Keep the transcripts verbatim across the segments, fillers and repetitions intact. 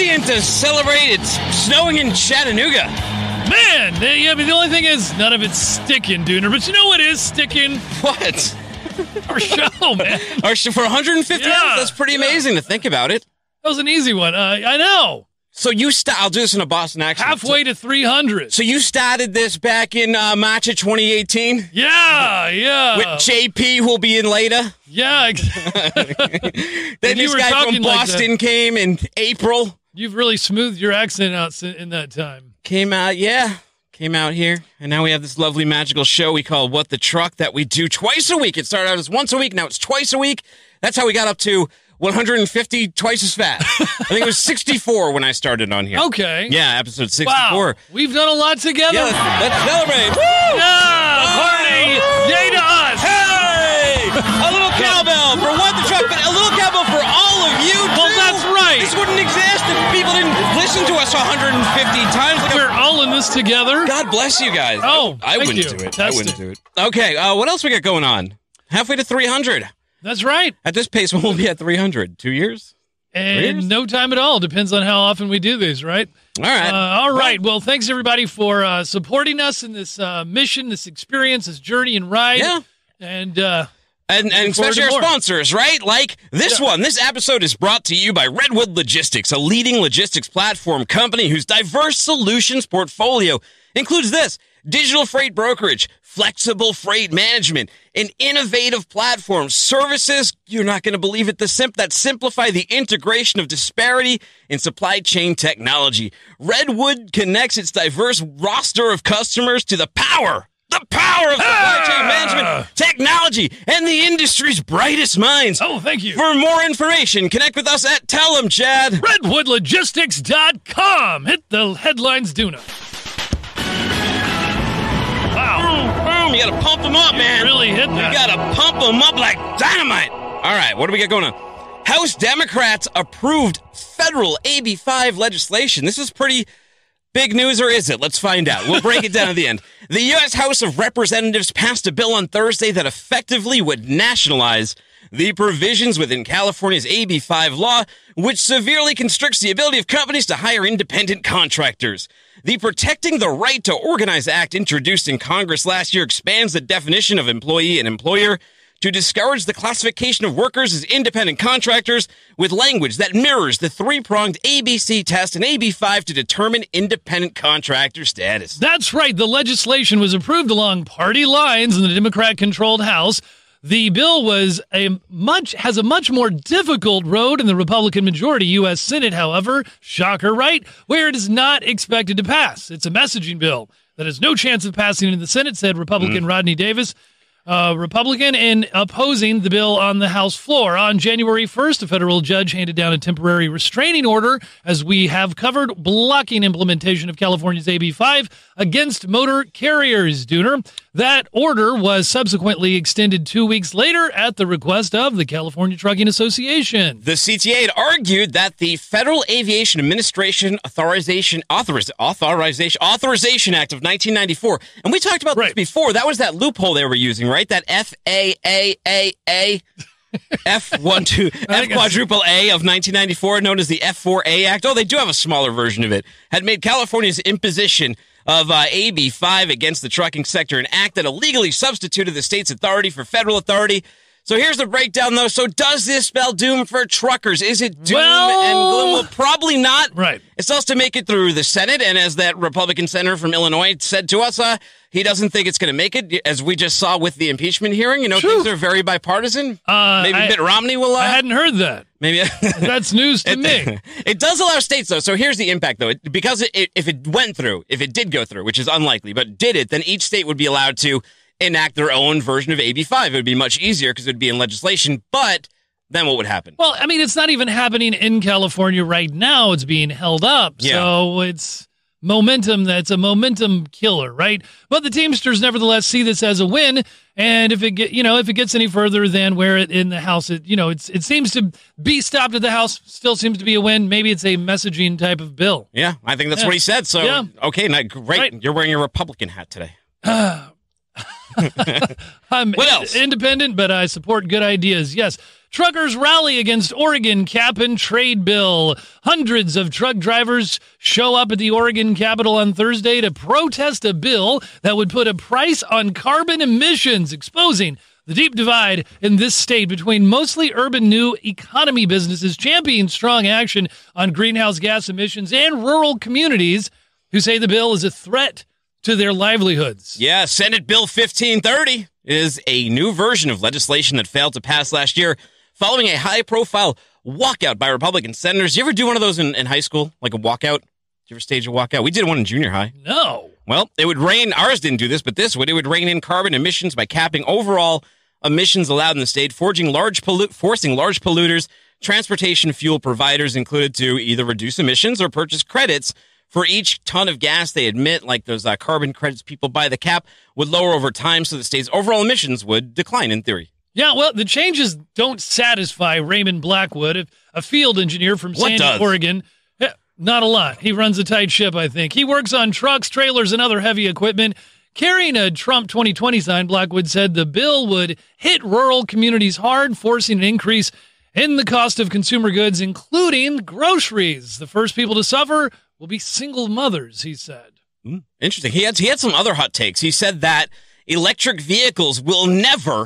radiant to celebrate. It's snowing in Chattanooga. Man, they, yeah, but the only thing is, none of it's sticking, Dooner. But you know what is sticking? What? Our show, man. Our show for one hundred fifty Yeah, hours? That's pretty amazing yeah. to think about it. That was an easy one. Uh, I know. So you st- I'll do this in a Boston accent. Halfway to three hundred. So you started this back in uh, March of twenty eighteen? Yeah, yeah. With J P, who'll be in later? Yeah, exactly. Then this guy from Boston like came in April. You've really smoothed your accent out in that time. Came out, yeah. Came out here, and now we have this lovely magical show we call What the Truck that we do twice a week. It started out as once a week, now it's twice a week. That's how we got up to one hundred fifty, twice as fast. I think it was sixty-four when I started on here. Okay. Yeah, episode sixty-four. Wow, we've done a lot together. Yeah, let's, let's celebrate. Woo! Yeah, party! Yay to us! Hey! A little cowbell for What the Truck, but a little cowbell for all of you, too. Well, that's right. This wouldn't exist if people didn't listen to us one hundred fifty times. Like We're all in this together. God bless you guys. Oh, I wouldn't you. do it. That's I wouldn't it. do it. Okay, uh, what else we got going on? Halfway to three hundred. That's right. At this pace, we'll be at three hundred. Two years? And years? no time at all. Depends on how often we do these, right? All right. Uh, all right. Well, thanks, everybody, for uh, supporting us in this uh, mission, this experience, this journey and ride. Yeah. And, uh, And, and forward especially to our more. sponsors, right? Like this Yeah. one. This episode is brought to you by Redwood Logistics, a leading logistics platform company whose diverse solutions portfolio includes this: digital freight brokerage, flexible freight management, an innovative platform, services, you're not going to believe it, the simp that simplify the integration of disparity in supply chain technology. Redwood connects its diverse roster of customers to the power The power of supply Ah! chain management, technology, and the industry's brightest minds. Oh, thank you. For more information, connect with us at Tell 'em, Chad. redwood logistics dot com. Hit the headlines, Duna. Wow. Boom, boom. You got to pump them up, You man. really hit that. You got to pump them up like dynamite. All right, what do we got going on? House Democrats approved federal A B five legislation. This is pretty big news, or is it? Let's find out. We'll break it down at the end. The U S House of Representatives passed a bill on Thursday that effectively would nationalize the provisions within California's A B five law, which severely constricts the ability of companies to hire independent contractors. The Protecting the Right to Organize Act, introduced in Congress last year, expands the definition of employee and employer to discourage the classification of workers as independent contractors with language that mirrors the three-pronged A B C test and A B five to determine independent contractor status. That's right. The legislation was approved along party lines in the Democrat-controlled House. The bill was a much has a much more difficult road in the Republican-majority U S Senate, however, shocker, right, where it is not expected to pass. It's a messaging bill that has no chance of passing in the Senate, said Republican mm. Rodney Davis. Uh, Republican in opposing the bill on the House floor. On January first, a federal judge handed down a temporary restraining order, as we have covered, blocking implementation of California's A B five against motor carriers, Dooner. That order was subsequently extended two weeks later at the request of the California Trucking Association. The C T A had argued that the Federal Aviation Administration Authorization Authoriz- Authorization Authorization Act of nineteen ninety-four, and we talked about right. this before. That was that loophole they were using, right? That F A A A A F one two F quadruple A of nineteen ninety-four, known as the F four A Act. Oh, they do have a smaller version of it. Had made California's imposition of uh, A B five against the trucking sector an act that illegally substituted the state's authority for federal authority. So here's the breakdown, though. So does this spell doom for truckers? Is it doom well, and gloom? Well, probably not. Right. It's supposed to make it through the Senate, and as that Republican senator from Illinois said to us, uh, he doesn't think it's going to make it, as we just saw with the impeachment hearing. You know, True. things are very bipartisan. Uh, Maybe I, Mitt Romney will... Uh, I hadn't heard that. Maybe That's news to it, me. It does allow states, though. So here's the impact, though. It, because it, it, if it went through, if it did go through, which is unlikely, but did it, then each state would be allowed to enact their own version of A B five. It would be much easier because it would be in legislation, but then what would happen? Well, I mean, it's not even happening in California right now. It's being held up. Yeah. So it's momentum. That's a momentum killer, right? But the Teamsters nevertheless see this as a win. And if it get, you know, if it gets any further than where it in the House, it, you know, it's, it seems to be stopped at the House, still seems to be a win. Maybe it's a messaging type of bill. Yeah, I think that's Yeah. what he said. So, Yeah. okay, now, great. Right. You're wearing a Republican hat today. I'm What in- else? independent, but I support good ideas. Yes. Truckers rally against Oregon cap and trade bill. Hundreds of truck drivers show up at the Oregon Capitol on Thursday to protest a bill that would put a price on carbon emissions, exposing the deep divide in this state between mostly urban new economy businesses championing strong action on greenhouse gas emissions and rural communities who say the bill is a threat to their livelihoods. Yeah, Senate Bill fifteen thirty is a new version of legislation that failed to pass last year following a high-profile walkout by Republican senators. You ever do one of those in, in high school, like a walkout? Did you ever stage a walkout? We did one in junior high. No. Well, it would rein, ours didn't do this, but this would, it would rein in carbon emissions by capping overall emissions allowed in the state, forging large pollu- forcing large polluters, transportation fuel providers included to either reduce emissions or purchase credits for each ton of gas they emit, like those uh, carbon credits people buy. The cap would lower over time, so the state's overall emissions would decline in theory. Yeah, well, the changes don't satisfy Raymond Blackwood, a field engineer from What Sandy, does? Oregon. Yeah, not a lot. He runs a tight ship, I think. He works on trucks, trailers, and other heavy equipment. Carrying a Trump twenty twenty sign, Blackwood said the bill would hit rural communities hard, forcing an increase in the cost of consumer goods, including groceries. The first people to suffer will be single mothers, he said. Mm, interesting. He had, he had some other hot takes. He said that electric vehicles will never,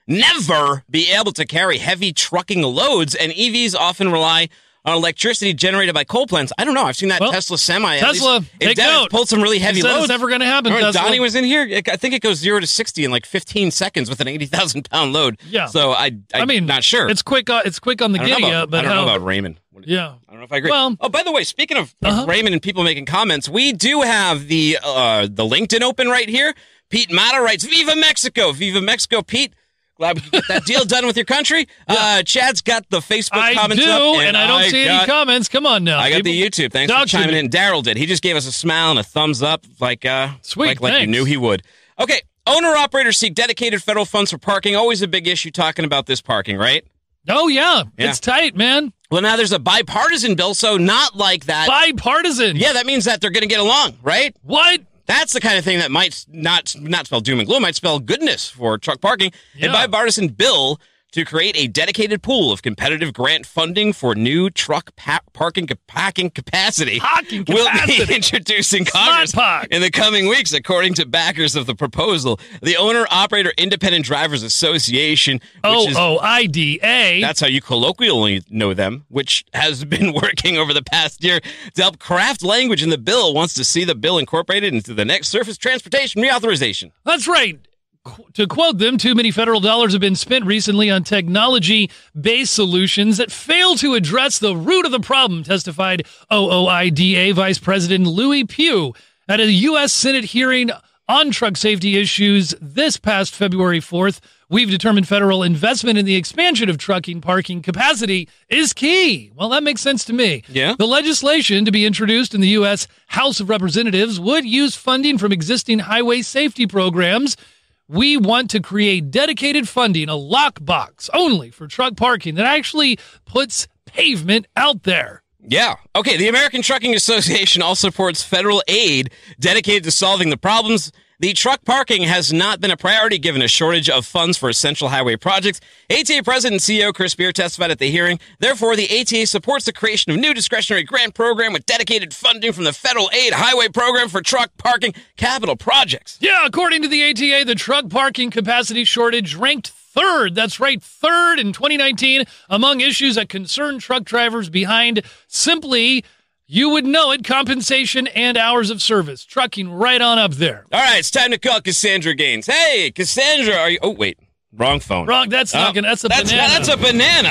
never be able to carry heavy trucking loads, and E Vs often rely on electricity generated by coal plants. I don't know. I've seen that well, Tesla semi. Tesla, at least, take it does, note. Pulled some really heavy he said loads. It's never going to happen, Remember, Tesla. Donnie was in here. I think it goes zero to sixty in like fifteen seconds with an eighty thousand pound load. Yeah. So I, I, I mean, not sure. It's quick. Uh, it's quick on the I don't know giddy about, up, but I don't how, know about Raymond. Yeah. I don't know if I agree. Well, oh, by the way, speaking of, uh-huh. of Raymond and people making comments, we do have the uh, the LinkedIn open right here. Pete Mata writes, Viva Mexico. Viva Mexico, Pete. Glad we could get that deal done with your country. Yeah. Uh, Chad's got the Facebook I comments do, up. And, and I don't I see got, any comments. Come on now. I got people. the YouTube. Thanks Talk for chiming me. in. Daryl did. He just gave us a smile and a thumbs up like, uh, Sweet, like, like you knew he would. Okay. Owner-operators seek dedicated federal funds for parking. Always a big issue talking about this parking, right? Oh, yeah. Yeah. It's tight, man. Well, now there's a bipartisan bill, so not like that. Bipartisan. Yeah, that means that they're going to get along, right? What? That's the kind of thing that might not not spell doom and gloom, might spell goodness for truck parking. Yeah. A bipartisan bill to create a dedicated pool of competitive grant funding for new truck pa- parking ca- packing capacity Parking will capacity. be introduced in Smart Congress park. in the coming weeks, according to backers of the proposal. The Owner-Operator Independent Drivers Association, which O is O I D A. that's how you colloquially know them, which has been working over the past year to help craft language in the bill, wants to see the bill incorporated into the next Surface Transportation Reauthorization. That's right. Qu- To quote them, too many federal dollars have been spent recently on technology-based solutions that fail to address the root of the problem, testified O O I D A Vice President Louis Pugh at a U S Senate hearing on truck safety issues this past February fourth. We've determined federal investment in the expansion of trucking parking capacity is key. Well, that makes sense to me. Yeah. The legislation to be introduced in the U S House of Representatives would use funding from existing highway safety programs. We want to create dedicated funding, a lockbox only for truck parking that actually puts pavement out there. Yeah. Okay, the American Trucking Association also supports federal aid dedicated to solving the problems. The truck parking has not been a priority given a shortage of funds for essential highway projects. A T A President and C E O Chris Beer testified at the hearing. Therefore, the A T A supports the creation of a new discretionary grant program with dedicated funding from the Federal Aid Highway Program for truck parking capital projects. Yeah, according to the A T A, the truck parking capacity shortage ranked third. That's right, third in twenty nineteen among issues that concern truck drivers behind simply, you would know it, compensation and hours of service. Trucking right on up there. All right, it's time to call Cassandra Gaines. Hey, Cassandra, are you... Oh, wait. Wrong phone. Wrong, that's not Oh, gonna, that's a that's, banana. That's a banana.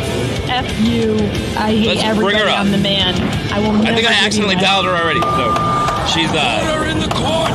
F you. I hate Let's bring her everybody. up. I'm the man. I will never I think I give you accidentally my- dialed her already, so she's, uh... Order in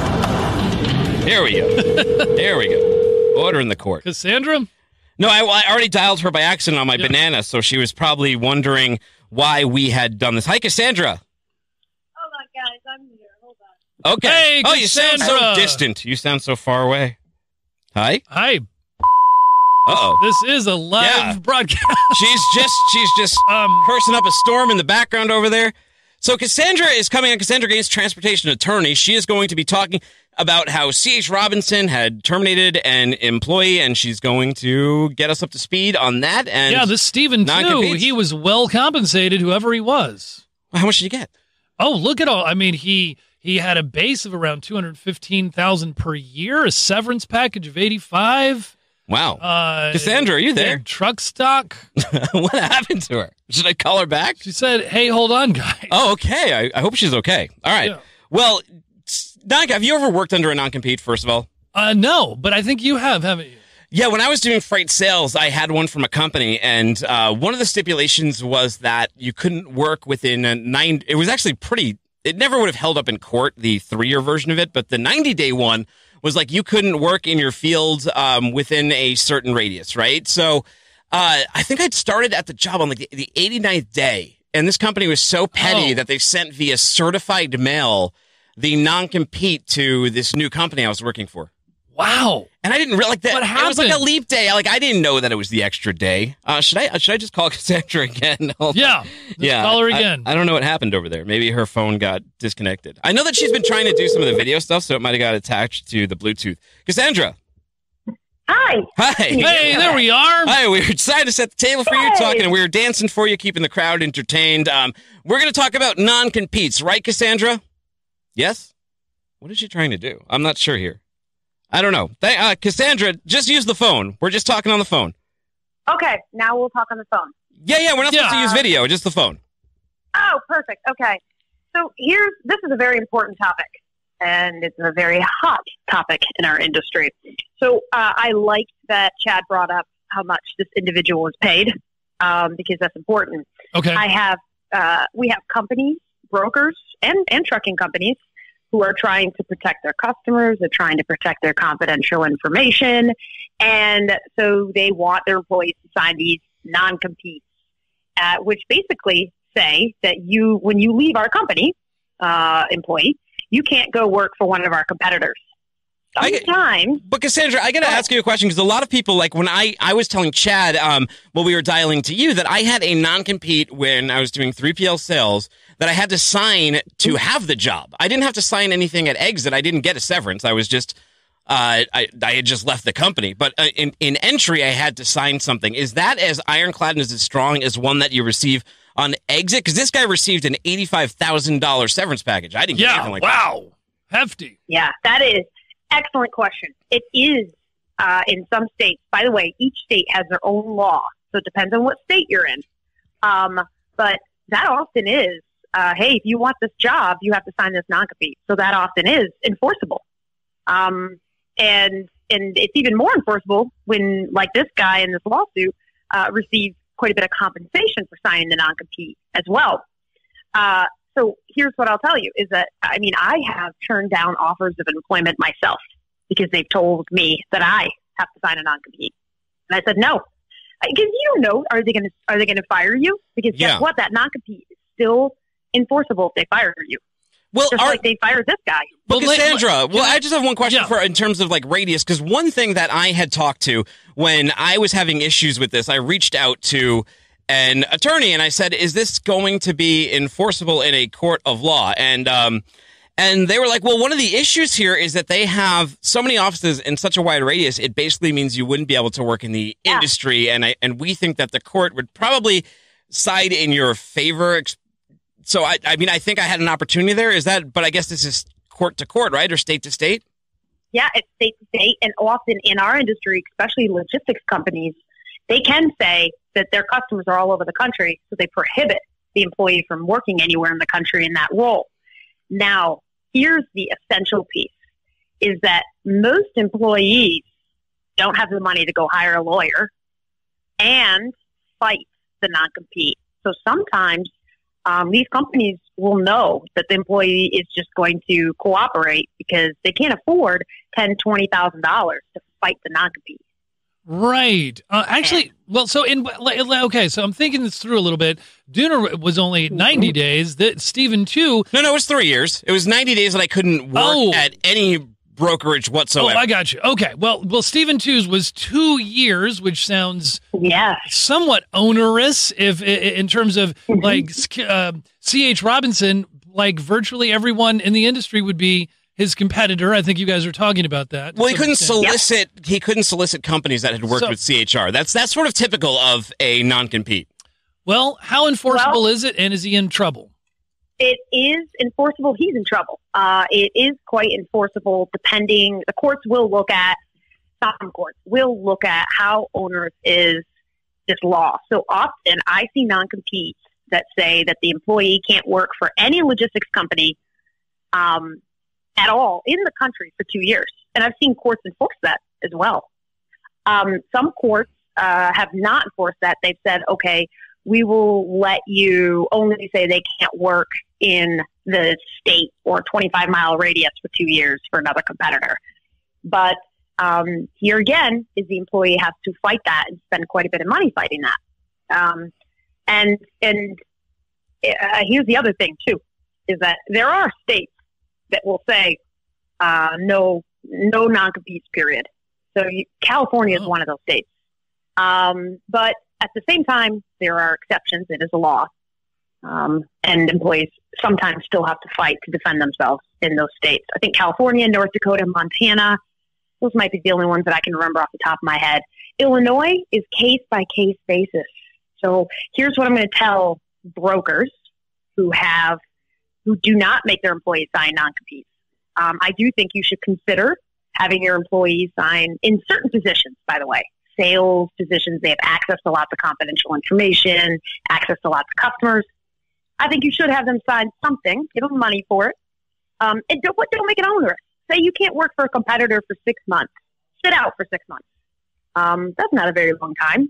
the court! Here we go. There we go. Order in the court. Cassandra? No, I, I already dialed her by accident on my Yeah. banana, so she was probably wondering why we had done this. Hi, Cassandra. Hold on, guys. I'm here. Hold on. Okay. Hey, oh, you sound so Cassandra. distant. You sound so far away. Hi. Hi. Uh-oh. This is a live Yeah. broadcast. She's just she's just Um, cursing up a storm in the background over there. So Cassandra is coming on. Cassandra Gaines, transportation attorney. She is going to be talking about how C H. Robinson had terminated an employee, and she's going to get us up to speed on that. And yeah, this Stephen, too, he was well compensated, whoever he was. How much did you get? Oh, look at all. I mean, he he had a base of around two hundred fifteen thousand dollars per year, a severance package of eighty-five. Wow. Uh, Cassandra, are you there? Truck stock. What happened to her? Should I call her back? She said, hey, hold on, guys. Oh, okay. I, I hope she's okay. All right. Yeah. Well, Doc, have you ever worked under a non-compete, first of all? Uh, no, but I think you have, haven't you? Yeah, when I was doing freight sales, I had one from a company, and uh, one of the stipulations was that you couldn't work within a nine. It was actually pretty. It never would have held up in court, the three-year version of it, but the ninety-day one was like you couldn't work in your field um, within a certain radius, right? So uh, I think I'd started at the job on like the, the eighty-ninth day, and this company was so petty oh. that they sent via certified mail the non-compete to this new company I was working for. Wow. And I didn't really like that. What happened? It was like a leap day. Like I didn't know that it was the extra day. Uh, should I should I just call Cassandra again? yeah. yeah. Call her again. I, I don't know what happened over there. Maybe her phone got disconnected. I know that she's been trying to do some of the video stuff, so it might have got attached to the Bluetooth. Cassandra. Hi. Hi. Hey, there we are. Hi, we were decided to set the table for hey. you, talking, and we were dancing for you, keeping the crowd entertained. Um, we're going to talk about non-competes, right, Cassandra? Yes? What is she trying to do? I'm not sure here. I don't know. Th- uh, Cassandra, just use the phone. We're just talking on the phone. Okay, now we'll talk on the phone. Yeah, yeah, we're not yeah. supposed to use video, just the phone. Oh, perfect. Okay. So here's, this is a very important topic, and it's a very hot topic in our industry. So uh, I like that Chad brought up how much this individual is paid, um, because that's important. Okay. I have, uh, we have companies, brokers, and, and trucking companies who are trying to protect their customers, they're trying to protect their confidential information, and so they want their employees to sign these non-competes, uh, which basically say that you, when you leave our company, uh, employee, you can't go work for one of our competitors. Sometimes. But Cassandra, I got to ask you a question, because a lot of people, like when I, I was telling Chad um, while we were dialing to you that I had a non-compete when I was doing three P L sales that I had to sign to have the job. I didn't have to sign anything at exit. I didn't get a severance. I was just, uh, I, I had just left the company. But uh, in, in entry, I had to sign something. Is that as ironclad and as strong as one that you receive on exit? Because this guy received an eighty-five thousand dollars severance package. I didn't get yeah, anything like wow. that. Hefty. Yeah, that is excellent question. It is uh, in some states. By the way, each state has their own law, so it depends on what state you're in. Um, but that often is, uh, hey, if you want this job, you have to sign this non-compete. So that often is enforceable. Um, and and it's even more enforceable when, like this guy in this lawsuit, uh, received quite a bit of compensation for signing the non-compete as well. Uh, So here's what I'll tell you is that, I mean, I have turned down offers of employment myself because they've told me that I have to sign a non-compete. And I said, no, because you don't know, are they going to, are they going to fire you? Because Yeah. guess what? That non-compete is still enforceable if they fire you. Well, Just are, like they fired this guy. Well, Well, Cassandra, well, I just have one question Yeah. for in terms of like radius, because one thing that I had talked to when I was having issues with this, I reached out to an attorney and I said, is this going to be enforceable in a court of law? And um, and they were like, well, one of the issues here is that they have so many offices in such a wide radius, it basically means you wouldn't be able to work in the Yeah. industry. And I and we think that the court would probably side in your favor. So, I, I mean, I think I had an opportunity there. Is that, but I guess this is court to court, right? Or state to state? Yeah, it's state to state. And often in our industry, especially logistics companies, they can say that their customers are all over the country, so they prohibit the employee from working anywhere in the country in that role. Now, here's the essential piece, is that most employees don't have the money to go hire a lawyer and fight the non-compete. So sometimes um, these companies will know that the employee is just going to cooperate because they can't afford ten thousand dollars, twenty thousand dollars to fight the non-compete. Right. Uh, actually, well, so in okay, so I'm thinking this through a little bit. Dooner was only ninety days. That Stephen too. No, no, it was three years. It was ninety days that I couldn't work Oh. at any brokerage whatsoever. Oh, I got you. Okay. Well, well, Stephen two's was two years, which sounds Yes. somewhat onerous if in terms of like uh, C H. Robinson. Like virtually everyone in the industry would be his competitor. I think you guys are talking about that. Well, he couldn't extent. solicit. Yep. He couldn't solicit companies that had worked So, with C H R. That's that's sort of typical of a non-compete. Well, how enforceable well, is it, and is he in trouble? It is enforceable. He's in trouble. Uh, it is quite enforceable. Depending, the courts will look at. Some courts will look at how onerous is this law. So often, I see non-competes that say that the employee can't work for any logistics company um, at all in the country for two years. And I've seen courts enforce that as well. Um, some courts uh, have not enforced that. They've said, okay, we will let you only say they can't work in the state or twenty-five mile radius for two years for another competitor. But um, here again is the employee has to fight that and spend quite a bit of money fighting that. Um, and and uh, here's the other thing too, is that there are states that will say uh, no no non-competes period. So you, California is Oh. one of those states. Um, but at the same time, there are exceptions. It is a law. Um, and employees sometimes still have to fight to defend themselves in those states. I think California, North Dakota, Montana, those might be the only ones that I can remember off the top of my head. Illinois is case-by-case basis. So here's what I'm going to tell brokers who have who do not make their employees sign non-competes. Um, I do think you should consider having your employees sign in certain positions, by the way. Sales positions, they have access to lots of confidential information, access to lots of customers. I think you should have them sign something, give them money for it. Um, and don't, don't make it onerous. Say you can't work for a competitor for six months. Sit out for six months. Um, that's not a very long time.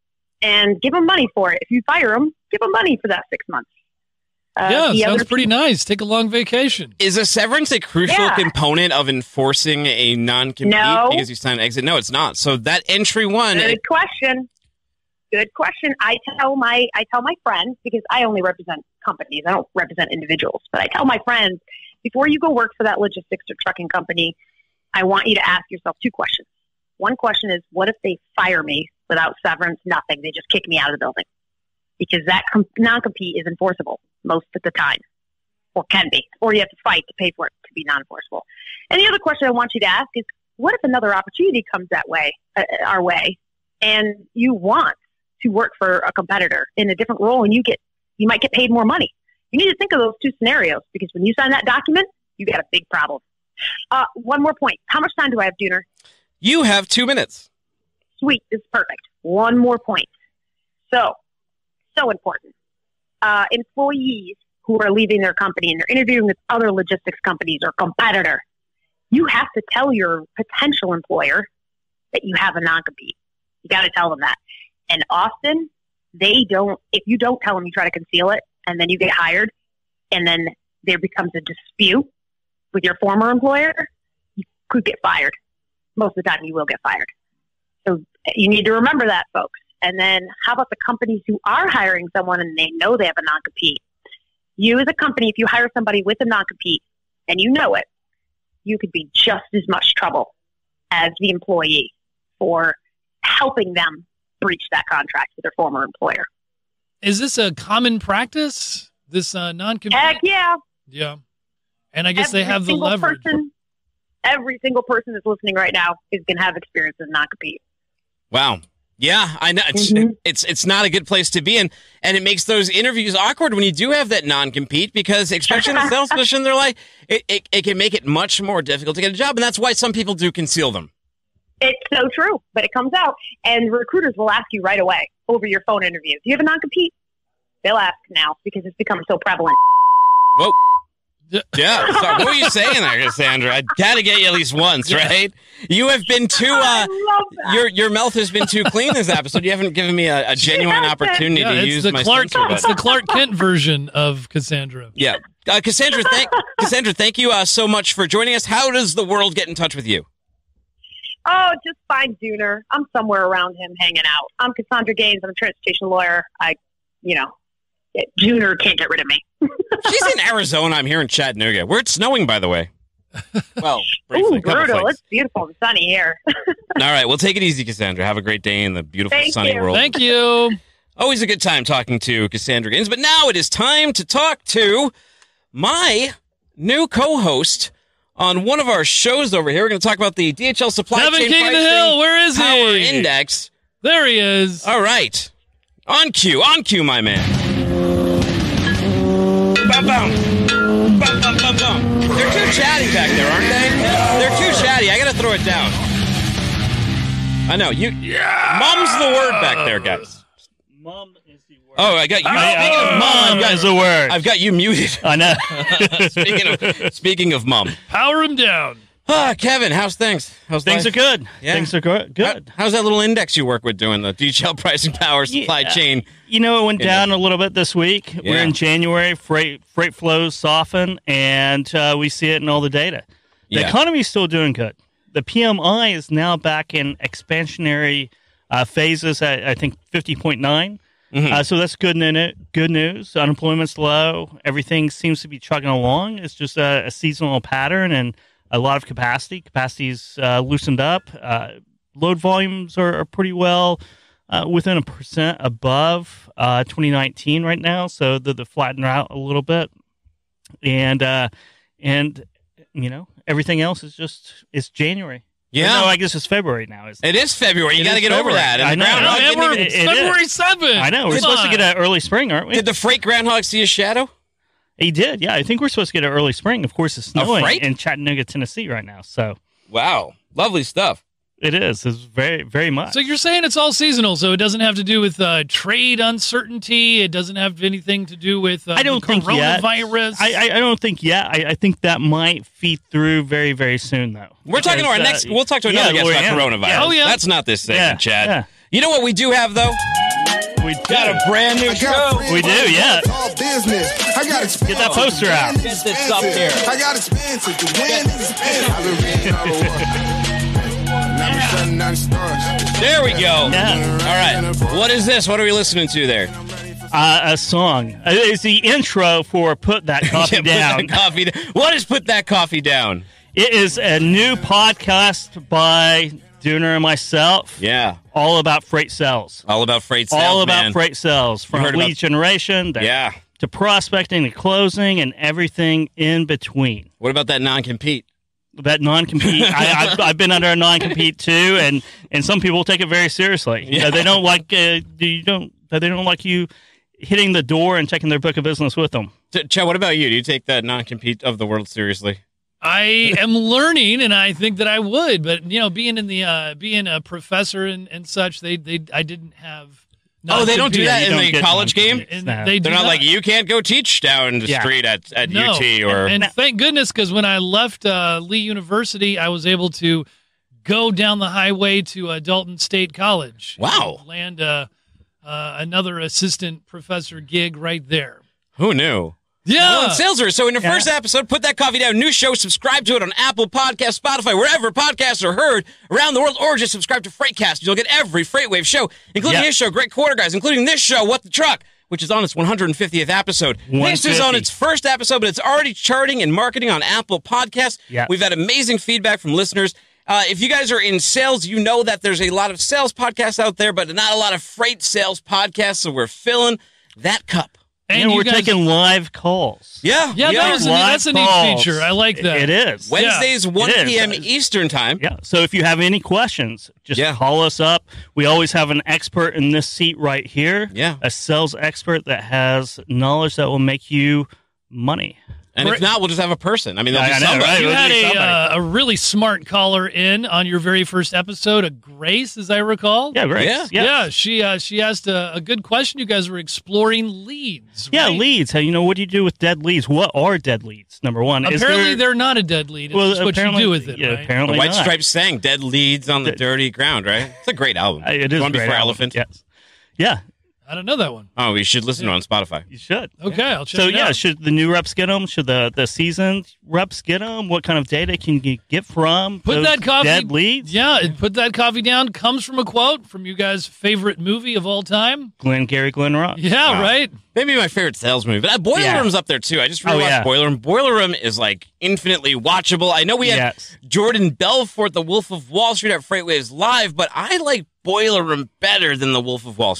And give them money for it. If you fire them, give them money for that six months. Uh, yeah, the sounds other pretty nice. Take a long vacation. Is a severance a crucial Yeah. component of enforcing a non-compete No. because you sign an exit? No, it's not. So that entry one. Good it- question. Good question. I tell my I tell my friends, because I only represent companies. I don't represent individuals. But I tell my friends, before you go work for that logistics or trucking company, I want you to ask yourself two questions. One question is, what if they fire me without severance, nothing? They just kick me out of the building. Because that com- non-compete is enforceable most of the time, or can be, or you have to fight to pay for it to be non-enforceable. And the other question I want you to ask is, what if another opportunity comes that way, uh, our way, and you want to work for a competitor in a different role, and you get, you might get paid more money? You need to think of those two scenarios, because when you sign that document, you got a big problem. Uh, one more point. How much time do I have, Dooner? You have two minutes. Sweet. This is perfect. One more point. So, so important. Uh, employees who are leaving their company and they're interviewing with other logistics companies or competitor, you have to tell your potential employer that you have a non-compete. You got to tell them that. And often they don't, if you don't tell them, you try to conceal it, and then you get hired, and then there becomes a dispute with your former employer, you could get fired. Most of the time you will get fired. So you need to remember that, folks. And then how about the companies who are hiring someone and they know they have a non-compete? You as a company, if you hire somebody with a non-compete and you know it, you could be just as much trouble as the employee for helping them breach that contract with their former employer. Is this a common practice, this uh, non-compete? Heck yeah. Yeah. And I guess Every they have the single leverage. Person, every single person that's listening right now is going to have experience with non-compete. Wow. Yeah, I know. It's, Mm-hmm. it's it's not a good place to be in, and it makes those interviews awkward when you do have that non-compete, because especially in a sales position, they're like, it, it, it can make it much more difficult to get a job, and that's why some people do conceal them. It's so true, but it comes out, and recruiters will ask you right away over your phone interview, do you have a non-compete? They'll ask now because it's become so prevalent. Whoa. Yeah, sorry, what were you saying there, Cassandra? I got to get you at least once, right? You have been too, uh, I love that. your your mouth has been too clean this episode. You haven't given me a, a genuine Yes, opportunity Yeah, to it's use the my Clark. censor It's button. the Clark Kent version of Cassandra. Yeah. Uh, Cassandra, thank, Cassandra, thank you uh, so much for joining us. How does the world get in touch with you? Oh, just find Dooner. I'm somewhere around him hanging out. I'm Cassandra Gaines. I'm a transportation lawyer. I, you know, Dooner can't get rid of me. She's in Arizona. I'm here in Chattanooga, where it's snowing, by the way. Well, briefly, Ooh, a couple brutal. flakes. It's beautiful and sunny here. All right, well, take it easy, Cassandra. Have a great day in the beautiful Thank sunny you. world. Thank you. Always a good time talking to Cassandra Gaines, but now it is time to talk to my new co-host on one of our shows over here. We're going to talk about the D H L supply Kevin chain King of the pricing Hill, where is power he? index. There he is. All right. On cue. On cue, my man. Ba-bum. Ba-bum-ba-bum. They're too chatty back there, aren't they? They're too chatty. I got to throw it down. I know. You. Yeah. Mum's the word back there, guys. Mum is the word. Oh, I got you. I, I, Speaking of mum, I've got, is the word. I've got you muted. I know. speaking of speaking of mum. Power him down. Ah, Kevin, how's things? How's Things life? are good. Yeah. Things are go- good. How, how's that little index you work with doing, the D H L pricing power supply Yeah. chain? You know, it went Index. down a little bit this week. Yeah. We're in January. Freight freight flows soften, and uh, we see it in all the data. The Yeah. economy is still doing good. The P M I is now back in expansionary uh, phases at, I think, fifty point nine. Mhm. Uh, so that's good, in it, good news. Unemployment's low. Everything seems to be chugging along. It's just a, a seasonal pattern and a lot of capacity. Capacity's uh, loosened up. Uh, load volumes are, are pretty well uh, within a percent above uh, twenty nineteen right now. So they're, they're flattening out a little bit. And, uh, and you know, everything else is just, it's January. Yeah. Or no, I guess it's February now. Isn't it? It is February. You It got to is get over February. that. And I the know. groundhog Man, didn't we're even- it- it February is. seventh. I know. We're Come supposed to on. get an early spring, aren't we? Did the freight groundhog see a shadow? He did, yeah. I think we're supposed to get an early spring. Of course, it's snowing freight? in Chattanooga, Tennessee right now. So Wow. Lovely stuff. it is. It's very, very much. So you're saying it's all seasonal, so it doesn't have to do with uh, trade uncertainty. It doesn't have anything to do with uh, I don't think yet. coronavirus. I, I, I don't think yet. I, I think that might feed through very, very soon, though. We're talking to our Because, next. uh, We'll talk to yeah, another guest about Lorianne. coronavirus. Yeah. Oh, yeah. That's not this segment, Yeah, Chad. yeah. You know what we do have, though? We Got a brand new show. We do, yeah. Business. I got expensive. Get that poster out. Get this up here. I got expensive. The win is expensive. I've been reading all the Never shutting down stars. There we go. Yeah. All right. What is this? What are we listening to there? Uh, a song. Uh, It's the intro for Put That Coffee Yeah, put Down. that coffee down. What is Put That Coffee Down? It is a new podcast by Dooner and myself. Yeah. All about freight sales. All about freight sales, All about man. freight sales. From heard lead about- generation to, Yeah. to prospecting to closing and everything in between. What about that non-compete? That non-compete, I, I've, I've been under a non-compete too, and, and some people take it very seriously. Yeah. Uh, they don't like uh, you don't they don't like you hitting the door and taking their book of business with them. Ch- Chad, what about you? Do you take that non-compete of the world seriously? I am learning, and I think that I would, but you know, being in the uh, being a professor and, and such, they they I didn't have. Oh, they don't do non-compete. that you in don't the get college game? non-competes. And No. they do They're not like, you can't go teach down the Yeah. street at, at No. U T or... And, and thank goodness, because when I left uh, Lee University, I was able to go down the highway to uh, Dalton State College. Wow. And land uh, uh, another assistant professor gig right there. Who knew? Yeah. Well, it's Salesers. So in your Yeah. first episode, Put That Coffee Down, new show, subscribe to it on Apple Podcasts, Spotify, wherever podcasts are heard around the world, or just subscribe to Freightcast. You'll get every FreightWaves show, including Yeah. his show, Great Quarter Guys, including this show, What the Truck, which is on its one hundred fiftieth episode. This is on one hundred fifty. its first episode, but it's already charting and marketing on Apple Podcasts. Yeah. We've had amazing feedback from listeners. Uh, if you guys are in sales, you know that there's a lot of sales podcasts out there, but not a lot of freight sales podcasts, so we're filling that cup. And And, you we're guys- taking live calls. Yeah. Yeah, that was a, Live that's a neat calls. feature. I like that. It is. Wednesdays, one It is. p.m. Eastern time. Yeah. So if you have any questions, just Yeah. call us up. We always have an expert in this seat right here. Yeah. A sales expert that has knowledge that will make you money. And if not, we'll just have a person. I mean, there'll I be know, somebody. right? You It'll had be a, somebody. uh, a really smart caller in on your very first episode, a Grace, as I recall. Yeah, great. Yeah. Yeah, she uh, she asked a, a good question. You guys were exploring leads. Yeah, right? leads. How you know what do you do with dead leads? What are dead leads? Number one. Is Apparently, there- they're not a dead lead. It's well, just what you apparently- do with it, yeah, right? The Apparently, White not. Stripes sang "Dead Leads on the The- Dirty Ground," right? It's a great album. Uh, It is One a great before album. Elephant. Yes. Yeah, I don't know that one. Oh, you should listen to it on Spotify. you should. Okay, I'll check So it yeah, out. should the new reps get them? Should the the seasoned reps get them? What kind of data can you get from Put those that coffee. dead leads? Yeah, and put that coffee down. Comes from a quote from you guys' favorite movie of all time. Glenn Gary Glenn Ross. Yeah, Wow. right. Maybe my favorite sales movie, but uh, Boiler Yeah. Room's up there too. I just Oh, rewatched yeah. Boiler Room. Boiler Room is like infinitely watchable. I know we had Yes. Jordan Belfort, the Wolf of Wall Street, at FreightWaves Live, but I like Boiler Room better than the Wolf of Wall Street.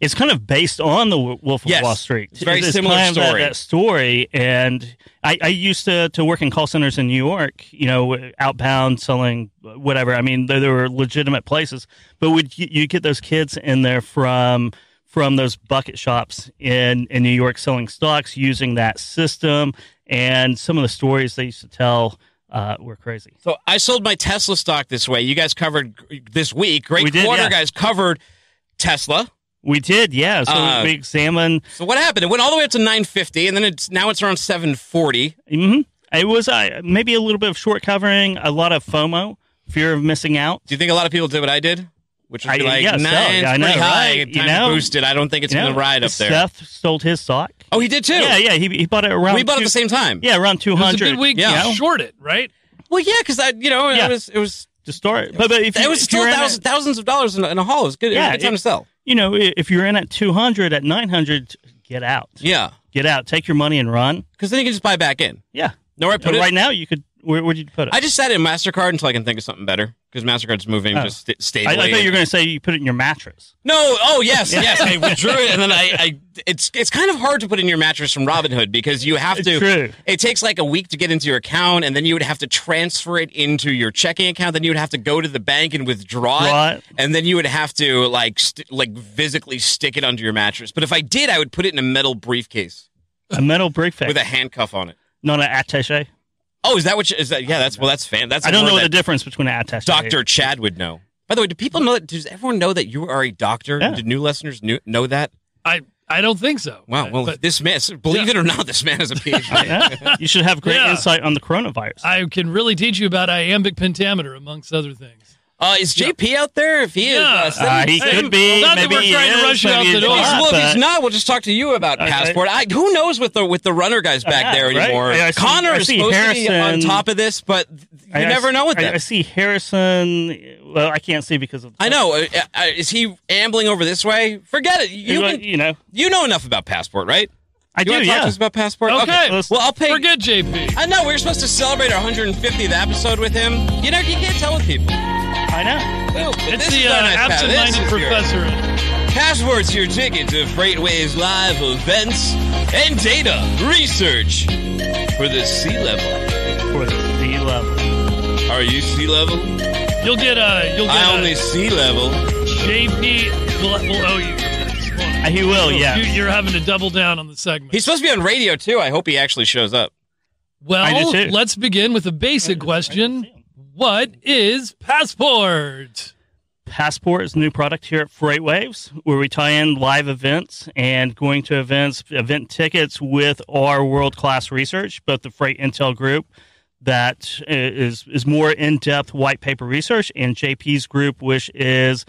it's kind of based on the Wolf of Yes. Wall Street. It's a very it's similar kind of that- story. That, story, and I, I used to, to work in call centers in New York. You know, outbound selling whatever. I mean, there, there were legitimate places, but would you, you get those kids in there from from those bucket shops in in New York selling stocks using that system, and some of the stories they used to tell. Uh, we're crazy. So I sold my Tesla stock this way. You guys covered this week. Great We did, quarter, yeah. guys covered Tesla. We did, yeah. So Uh, we examined. So what happened? It went all the way up to nine fifty, and then it's now it's around seven forty. hmm It was uh, maybe a little bit of short covering, a lot of FOMO, fear of missing out. Do you think a lot of people did what I did? Which was I- be like, yeah, so, nah, yeah, it's I know, pretty high. right? Time You know? to boost it. I don't think it's You going know, to ride up there. Seth sold his stock. Oh, he did too. Yeah, yeah. He, he bought it around. We bought it two- at the same time. Yeah, around two It was a hundred. good week Yeah. to short it, right? Well, yeah, because I, you know, Yeah. it was, it was, to start. But, but if you, it was if still you're in thousands, at- thousands of dollars in a, in a haul. It was good. Yeah, it was a good time it- to sell. you know, if you're in at two hundred, at nine hundred, get out. Yeah, Get out. Take your money and run. because then you can just buy back in. Yeah. No, I put Uh, it. right now, you could. Where would you put it? I just sat in MasterCard until I can think of something better because MasterCard's moving Oh. just st- I, stably. I thought you were going to say you put it in your mattress. No, oh yes, yes. I withdrew it, and then I, I, it's it's kind of hard to put in your mattress from Robinhood because you have It's to. true. It takes like a week to get into your account, and then you would have to transfer it into your checking account. Then you would have to go to the bank and withdraw Draw it, it. and then you would have to like st- like physically stick it under your mattress. But if I did, I would put it in a metal briefcase A metal briefcase. with a handcuff on it. Not an attaché. Oh, is that what? You, is that? Yeah, that's well, that's fan. That's. I a don't word know the that difference between an attaché. Doctor Chad would know. By the way, do people know that? Does everyone know that you are a doctor? Yeah. Did new listeners knew, know that? I I don't think so. Wow. Well, but this man, believe Yeah. it or not, this man has a PhD. Yeah. You should have great Yeah. insight on the coronavirus. I can really teach you about iambic pentameter, amongst other things. Uh, is J P out there? If he is, Yeah. uh, send Uh, me- he send could me- be. Not that maybe we're he trying to is, rush you maybe out the he's door. not, Well, if he's but- not, we'll just talk to you about Okay. Passport. I, who knows with the with the runner guys back Yeah, there right? anymore? I see- Connor I is see supposed to be on Harrison- top of this, but you I- I never see- know with I, that. I see Harrison. Well, I can't see because of. I know. Uh, uh, is he ambling over this way? Forget it. You You, can- you know, you know enough about Passport, right? I You do. want to talk Yeah. to us about Passport? Okay. let's- Well, I'll pay. Forget J P. I know we were supposed to celebrate our one hundred fiftieth episode with him. You know, you can't tell with people. I know. Well, but It's this the is uh, our nice path. This absent-minded is your- professor. Passport's your ticket to FreightWaves live events and data research for the sea level. For the sea level. Are you sea level? You'll get a you'll get I a only sea level. J P will, will owe you. Uh, he will. Yeah. You, you're having to double down on the segment. He's supposed to be on radio too. I hope he actually shows up. I well, do too. let's begin with a basic question. What is Passport? Passport is a new product here at FreightWaves, where we tie in live events and going to events, event tickets with our world-class research, both the Freight Intel group that is is more in-depth white paper research, and J P's group, which is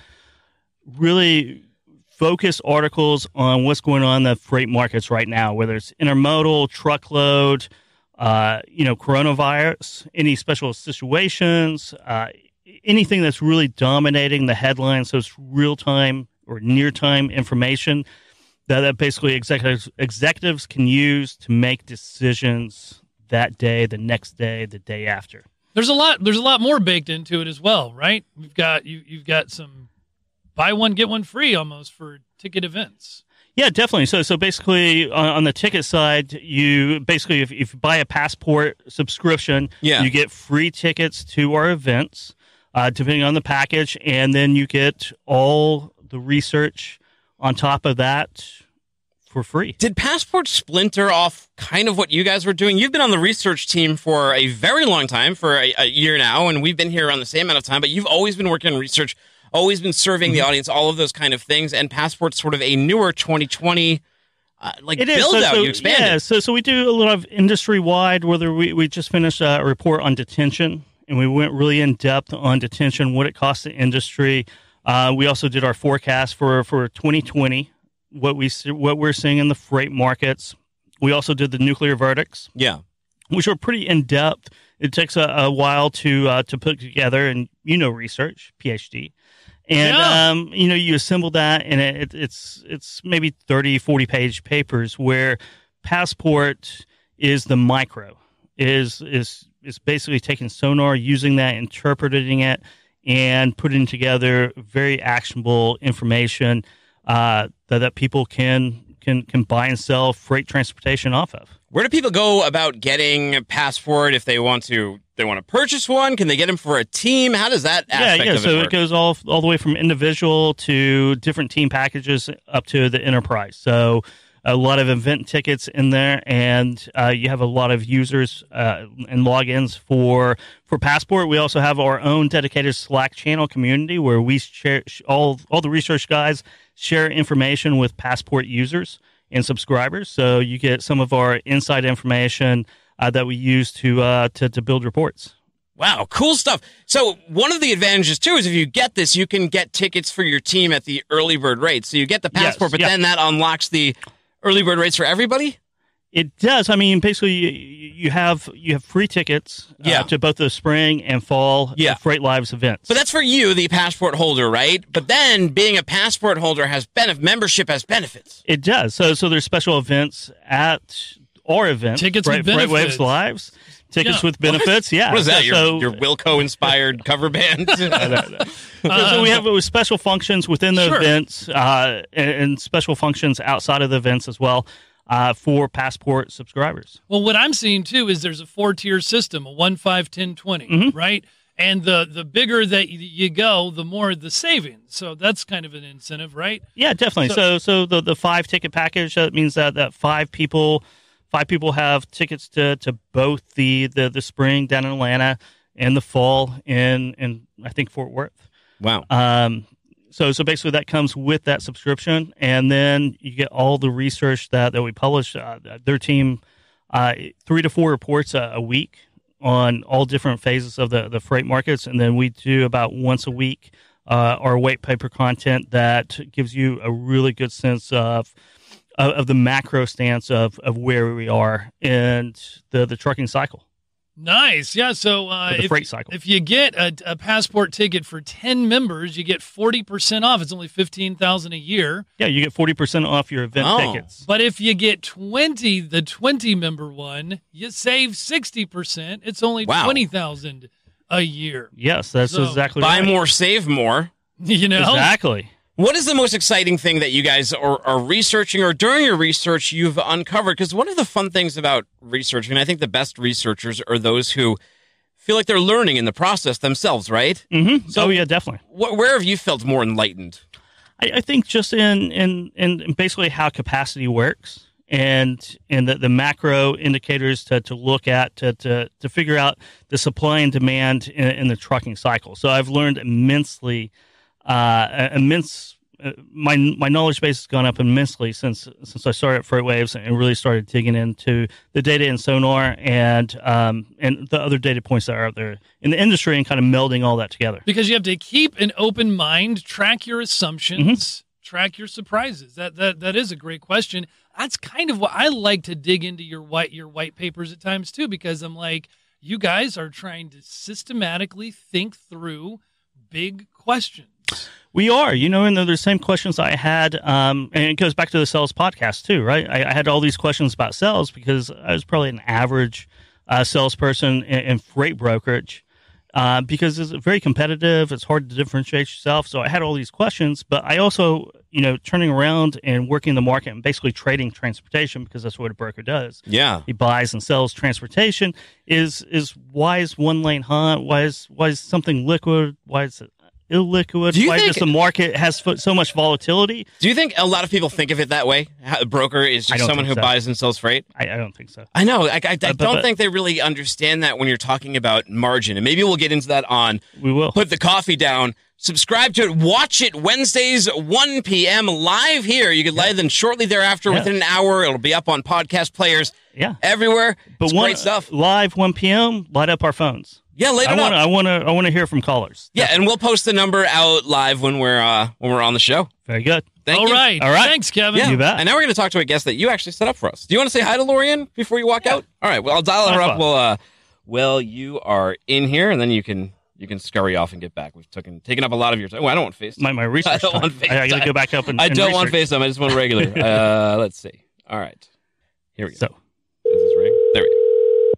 really focused articles on what's going on in the freight markets right now, whether it's intermodal, truckload, uh, you know, coronavirus, any special situations, uh, anything that's really dominating the headlines. So it's real time or near time information that, that basically executives executives can use to make decisions that day, the next day, the day after. There's a lot. There's a lot more baked into it as well, right? We've got you. You've got some buy one get one free almost for ticket events. Yeah, definitely. So, so basically, on, on the ticket side, you basically, if, if you buy a Passport subscription, Yeah. you get free tickets to our events, uh, depending on the package, and then you get all the research on top of that for free. Did Passport splinter off kind of what you guys were doing? You've been on the research team for a very long time, for a, a year now, and we've been here around the same amount of time, but you've always been working on research, always been serving the audience, all of those kind of things, and Passport's sort of a newer twenty twenty uh, like It is. build So- out. so, You expanded. Yeah, so, so we do a lot of industry-wide, whether we, we just finished a report on detention, and we went really in-depth on detention, what it costs the industry. Uh, we also did our forecast for, for twenty twenty, what, we, see- what we're seeing in the freight markets. We also did the nuclear verdicts, Yeah. which are pretty in-depth. It takes a, a while to uh, to put together, and you know research, PhD. And, Yeah. um, you know, you assemble that, and it, it's it's maybe thirty, forty-page papers where Passport is the micro, is is is basically taking sonar, using that, interpreting it, and putting together very actionable information uh, that, that people can, can can buy and sell freight transportation off of. Where do people go about getting a passport if they want to? They want to purchase one? Can they get them for a team? How does that aspect yeah, yeah. of it So work? it goes all all the way from individual to different team packages up to the enterprise. So a lot of event tickets in there, and uh, you have a lot of users uh, and logins for for Passport. We also have our own dedicated Slack channel community where we share all all the research guys share information with Passport users and subscribers. So you get some of our inside information uh, that we use to uh, to to build reports. Wow, cool stuff. So one of the advantages, too, is if you get this, you can get tickets for your team at the early bird rate. So you get the passport, Yes, but yeah. then that unlocks the early bird rates for everybody? It does. I mean, basically, you, you have you have free tickets uh, Yeah. to both the spring and fall Yeah. uh, FreightWaves events. But that's for you, the passport holder, right? But then being a passport holder has benef- membership has benefits. It does. So so there's special events at our event. Tickets with Fright- benefits. FreightWaves Lives. Tickets Yeah. with benefits. Yeah. What is that, So, your, so, your Wilco-inspired cover band? so, so we have uh, special functions within the Sure. events uh, and, and special functions outside of the events as well uh, for Passport subscribers. Well, what I'm seeing too is there's a four-tier system, a one, five, ten, twenty, Mm-hmm. right? And the the bigger that y- you go, the more the savings. So that's kind of an incentive, right? Yeah, definitely. So- So, so, the, the five ticket package, that means that, that five people, five people have tickets to, to both the, the, the spring down in Atlanta and the fall in, in I think Fort Worth. Wow. Um, so, so basically that comes with that subscription, and then you get all the research that, that we publish. Uh, their team, uh, three to four reports a, a week on all different phases of the, the freight markets, and then we do about once a week uh, our white paper content that gives you a really good sense of of, of the macro stance of, of where we are in the, the trucking cycle, Nice. Yeah. So uh, or the if, freight cycle. if you get a, a passport ticket for ten members, you get forty percent off. It's only fifteen thousand dollars a year. Yeah, you get forty percent off your event Oh. tickets. But if you get twenty, the twenty member one, you save sixty percent. It's only Wow. twenty thousand dollars a year. Yes, that's So, exactly Buy right. more, save more. You know? Exactly. What is the most exciting thing that you guys are, are researching, or during your research you've uncovered? Because one of the fun things about researching, and I think the best researchers are those who feel like they're learning in the process themselves, right? Mm-hmm. So- oh, yeah, definitely. Wh- where have you felt more enlightened? I, I think just in, in, in basically how capacity works and and the, the macro indicators to, to look at to, to, to figure out the supply and demand in, in the trucking cycle. So I've learned immensely, uh, immense. Uh, my my knowledge base has gone up immensely since since I started at FreightWaves and really started digging into the data in Sonar and um, and the other data points that are out there in the industry and kind of melding all that together. Because you have to keep an open mind, track your assumptions, Mm-hmm. track your surprises. That that that is a great question. That's kind of what I like to dig into your white your white papers at times too, because I'm like, you guys are trying to systematically think through big questions. We are, you know, and they're the same questions I had, um, and it goes back to the sales podcast too, right? I, I had all these questions about sales because I was probably an average uh, salesperson in, in freight brokerage uh, because it's very competitive. It's hard to differentiate yourself. So I had all these questions, but I also, you know, turning around and working the market and basically trading transportation because that's what a broker does. Yeah. He buys and sells transportation. Is is why is one lane hot? Why is why is something liquid? Why is it illiquid? Do you Why think- does the market has fo- so much volatility? Do you think a lot of people think of it that way? How, a broker is I just don't someone who think so. buys and sells freight? I, I don't think so. I know. I, I, I but- don't but- think they really understand that when you're talking about margin. And maybe we'll get into that on We will. Put the Coffee Down. Subscribe to it. Watch it Wednesdays, one p.m. live here. You can live then shortly thereafter, Yeah. within an hour. It'll be up on podcast players Yeah, everywhere. but It's one, great stuff. live one p.m. Light up our phones. Yeah, later I on. want to. I want to. I want to hear from callers. Yeah, and we'll post the number out live when we're uh, when we're on the show. Very good. Thank All you. right. All right. Thanks, Kevin. Yeah. You bet. And now we're going to talk to a guest that you actually set up for us. Do you want to say hi to Lorian before you walk out? All right. Well, I'll dial her High up. five. Well, uh, well, you are in here, and then you can you can scurry off and get back. We've taken taken up a lot of your time. Oh, I don't want FaceTime. My my research. I don't time. want I, I got FaceTime. to go back up and. I and don't want research. FaceTime. I just want regular. uh, let's see. All right. Here we go. So Is this ring? There we go.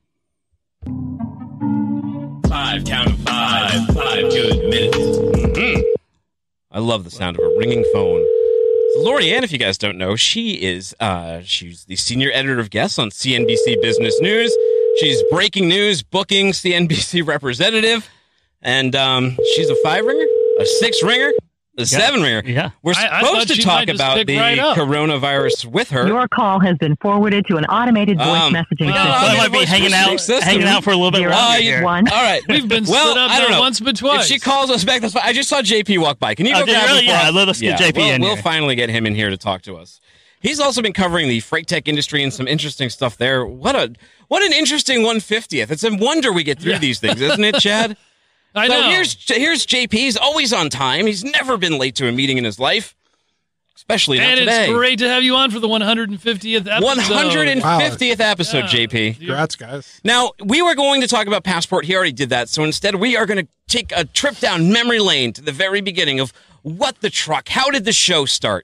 Five, count of five, five good minutes. Mm-hmm. I love the sound of a ringing phone. Lorianne, if you guys don't know, she is uh, she's the senior editor of guests on C N B C Business News. She's breaking news, booking C N B C representative, and um, she's a five ringer, a six ringer, a seven ringer. Yeah, we're I- I supposed thought to she talk might just about pick the right up. coronavirus with her. Your call has been forwarded to an automated voice Um, messaging well, system. So I might be voice hanging out, messaging system. hanging out for a little bit Zero, longer you- here. one. All right, We've been well, stood up I don't now know. once but twice. If she calls us back, that's fine. I just saw J P walk by. Can you Oh, go did you grab really? him for Yeah, us? let us get J P we'll, in We'll here. finally get him in here to talk to us. He's also been covering the freight tech industry and some interesting stuff there. What a what an interesting one fiftieth. It's a wonder we get through Yeah. these things, isn't it, Chad? I so know. here's here's J P. He's always on time. He's never been late to a meeting in his life, especially not and today. it's great to have you on for the one hundred fiftieth episode. one hundred fiftieth episode, Yeah. J P. Congrats, guys. Now, we were going to talk about Passport. He already did that. So instead, we are going to take a trip down memory lane to the very beginning of What the Truck. How did the show start?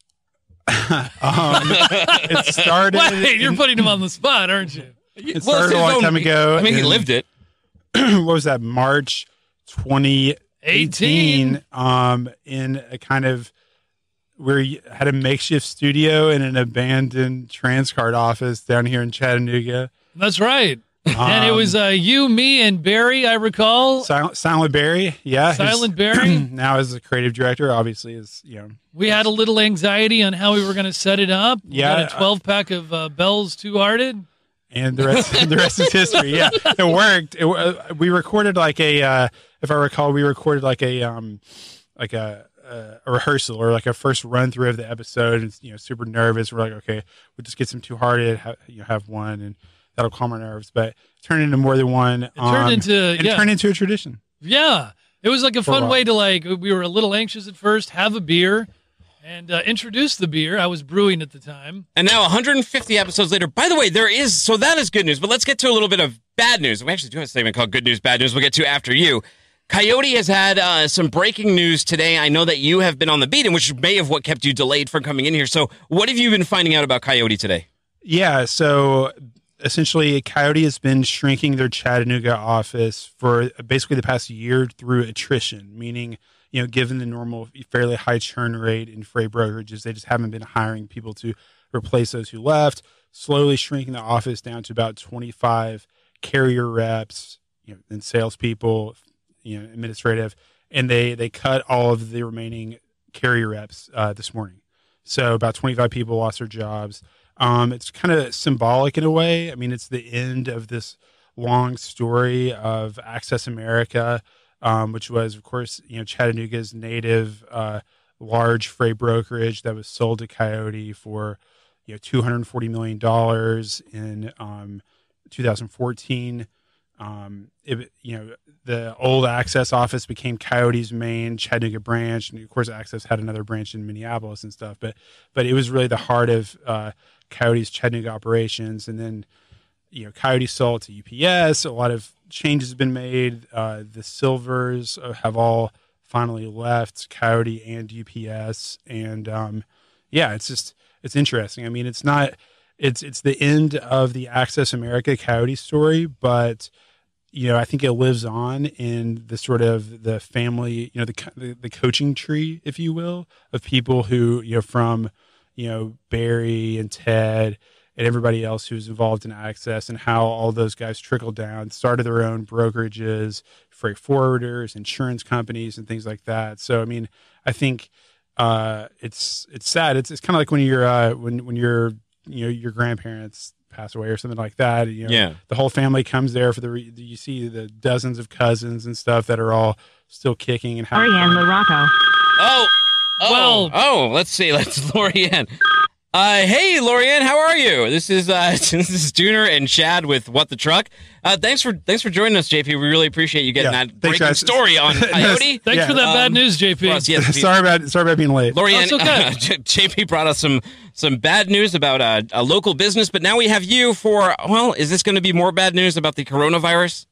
Um, it started. Wait, you're in- putting him on the spot, aren't you? It Well, started it's a long his time own- ago. I mean, he in- lived it. what was that? March twenty eighteen. eighteen. Um, in a kind of where you had a makeshift studio in an abandoned Transcard office down here in Chattanooga. That's right. and it was uh, you, me, and Barry, I recall. Silent, Silent Barry, yeah, Silent who's Barry. now as a creative director, obviously is you know. We had a little anxiety on how we were going to set it up. We Yeah, got a twelve pack of uh, Bell's Two Hearted. And the rest, the rest is history. Yeah, it worked. It, uh, we recorded like a, uh, if I recall, we recorded like a, um, like a, a rehearsal or like a first run through of the episode. And you know, super nervous. We're like, okay, we'll just get some Two Hearted, have, you know, have one, and that'll calm our nerves. But it turned into more than one. It turned into- it yeah. turned into a tradition. Yeah. It was like a For a fun while. way to like, we were a little anxious at first, have a beer, and uh, introduce the beer. I was brewing at the time. And now one hundred fifty episodes later. By the way, there is, so that is good news, but let's get to a little bit of bad news. We actually do have a segment called Good News, Bad News we'll get to after you. Coyote has had uh, some breaking news today. I know that you have been on the beat, and which may have what kept you delayed from coming in here. So what have you been finding out about Coyote today? Yeah, so essentially, Coyote has been shrinking their Chattanooga office for basically the past year through attrition, meaning, you know, given the normal fairly high churn rate in freight brokerages, they just haven't been hiring people to replace those who left, slowly shrinking the office down to about twenty-five carrier reps, you know, and salespeople, you know, administrative, and they they cut all of the remaining carrier reps uh, this morning. So about twenty-five people lost their jobs. Um, it's kind of symbolic in a way. I mean, it's the end of this long story of Access America, um, which was, of course, you know, Chattanooga's native uh, large freight brokerage that was sold to Coyote for, you know, two hundred forty million dollars in um, two thousand fourteen. Um, it, you know, the old Access office became Coyote's main Chattanooga branch, and of course, Access had another branch in Minneapolis and stuff. But, but it was really the heart of uh, Coyote's Chattanooga operations. And then, you know, Coyote sold to U P S. A lot of changes have been made. Uh, the Silvers have all finally left Coyote and U P S, and um, yeah, it's just it's interesting. I mean, it's not it's it's the end of the Access America Coyote story, but you know, I think it lives on in the sort of the family, you know, the, the the coaching tree, if you will, of people who, you know, from, you know, Barry and Ted and everybody else who's involved in Access, and how all those guys trickled down, started their own brokerages, freight forwarders, insurance companies, and things like that. So, I mean, I think uh, it's it's sad. It's it's kind of like when you're uh, when when you're you know your grandparents pass away or something like that. You know, Yeah. the whole family comes there for the. Re- you see the dozens of cousins and stuff that are all still kicking and having Ariane fun. LaRocco. Oh, oh, Well- oh, let's see. Let's Lorianne. Uh, hey, Lorianne, how are you? This is uh, this is Dooner and Chad with What the Truck. Uh, thanks for thanks for joining us, J P. We really appreciate you getting Yeah, that thanks, breaking guys. story on Coyote. Thanks Yeah, for that bad um, news, J P. For us, yes, sorry about sorry about being late. Lorianne, Oh, it's okay. uh, J- JP brought us some some bad news about uh, a local business, but now we have you for, well, is this going to be more bad news about the coronavirus?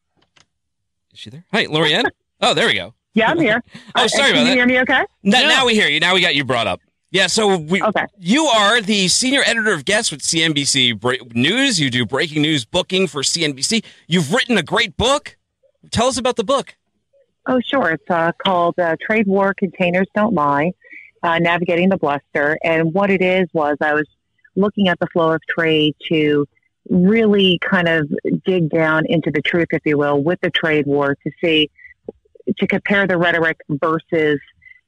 Is she there? Hi, Lorianne. Oh, there we go. Yeah, I'm here. Oh, sorry about Can that. you hear me okay? N- Yeah. Now we hear you. Now we got you brought up. Yeah, so we, Okay. you are the senior editor of guests with C N B C Bra- News. You do breaking news booking for C N B C. You've written a great book. Tell us about the book. Oh, sure. It's uh, called uh, Trade War Containers Don't Lie. uh, navigating the bluster. And what it is was I was looking at the flow of trade to really kind of dig down into the truth, if you will, with the trade war to see, to compare the rhetoric versus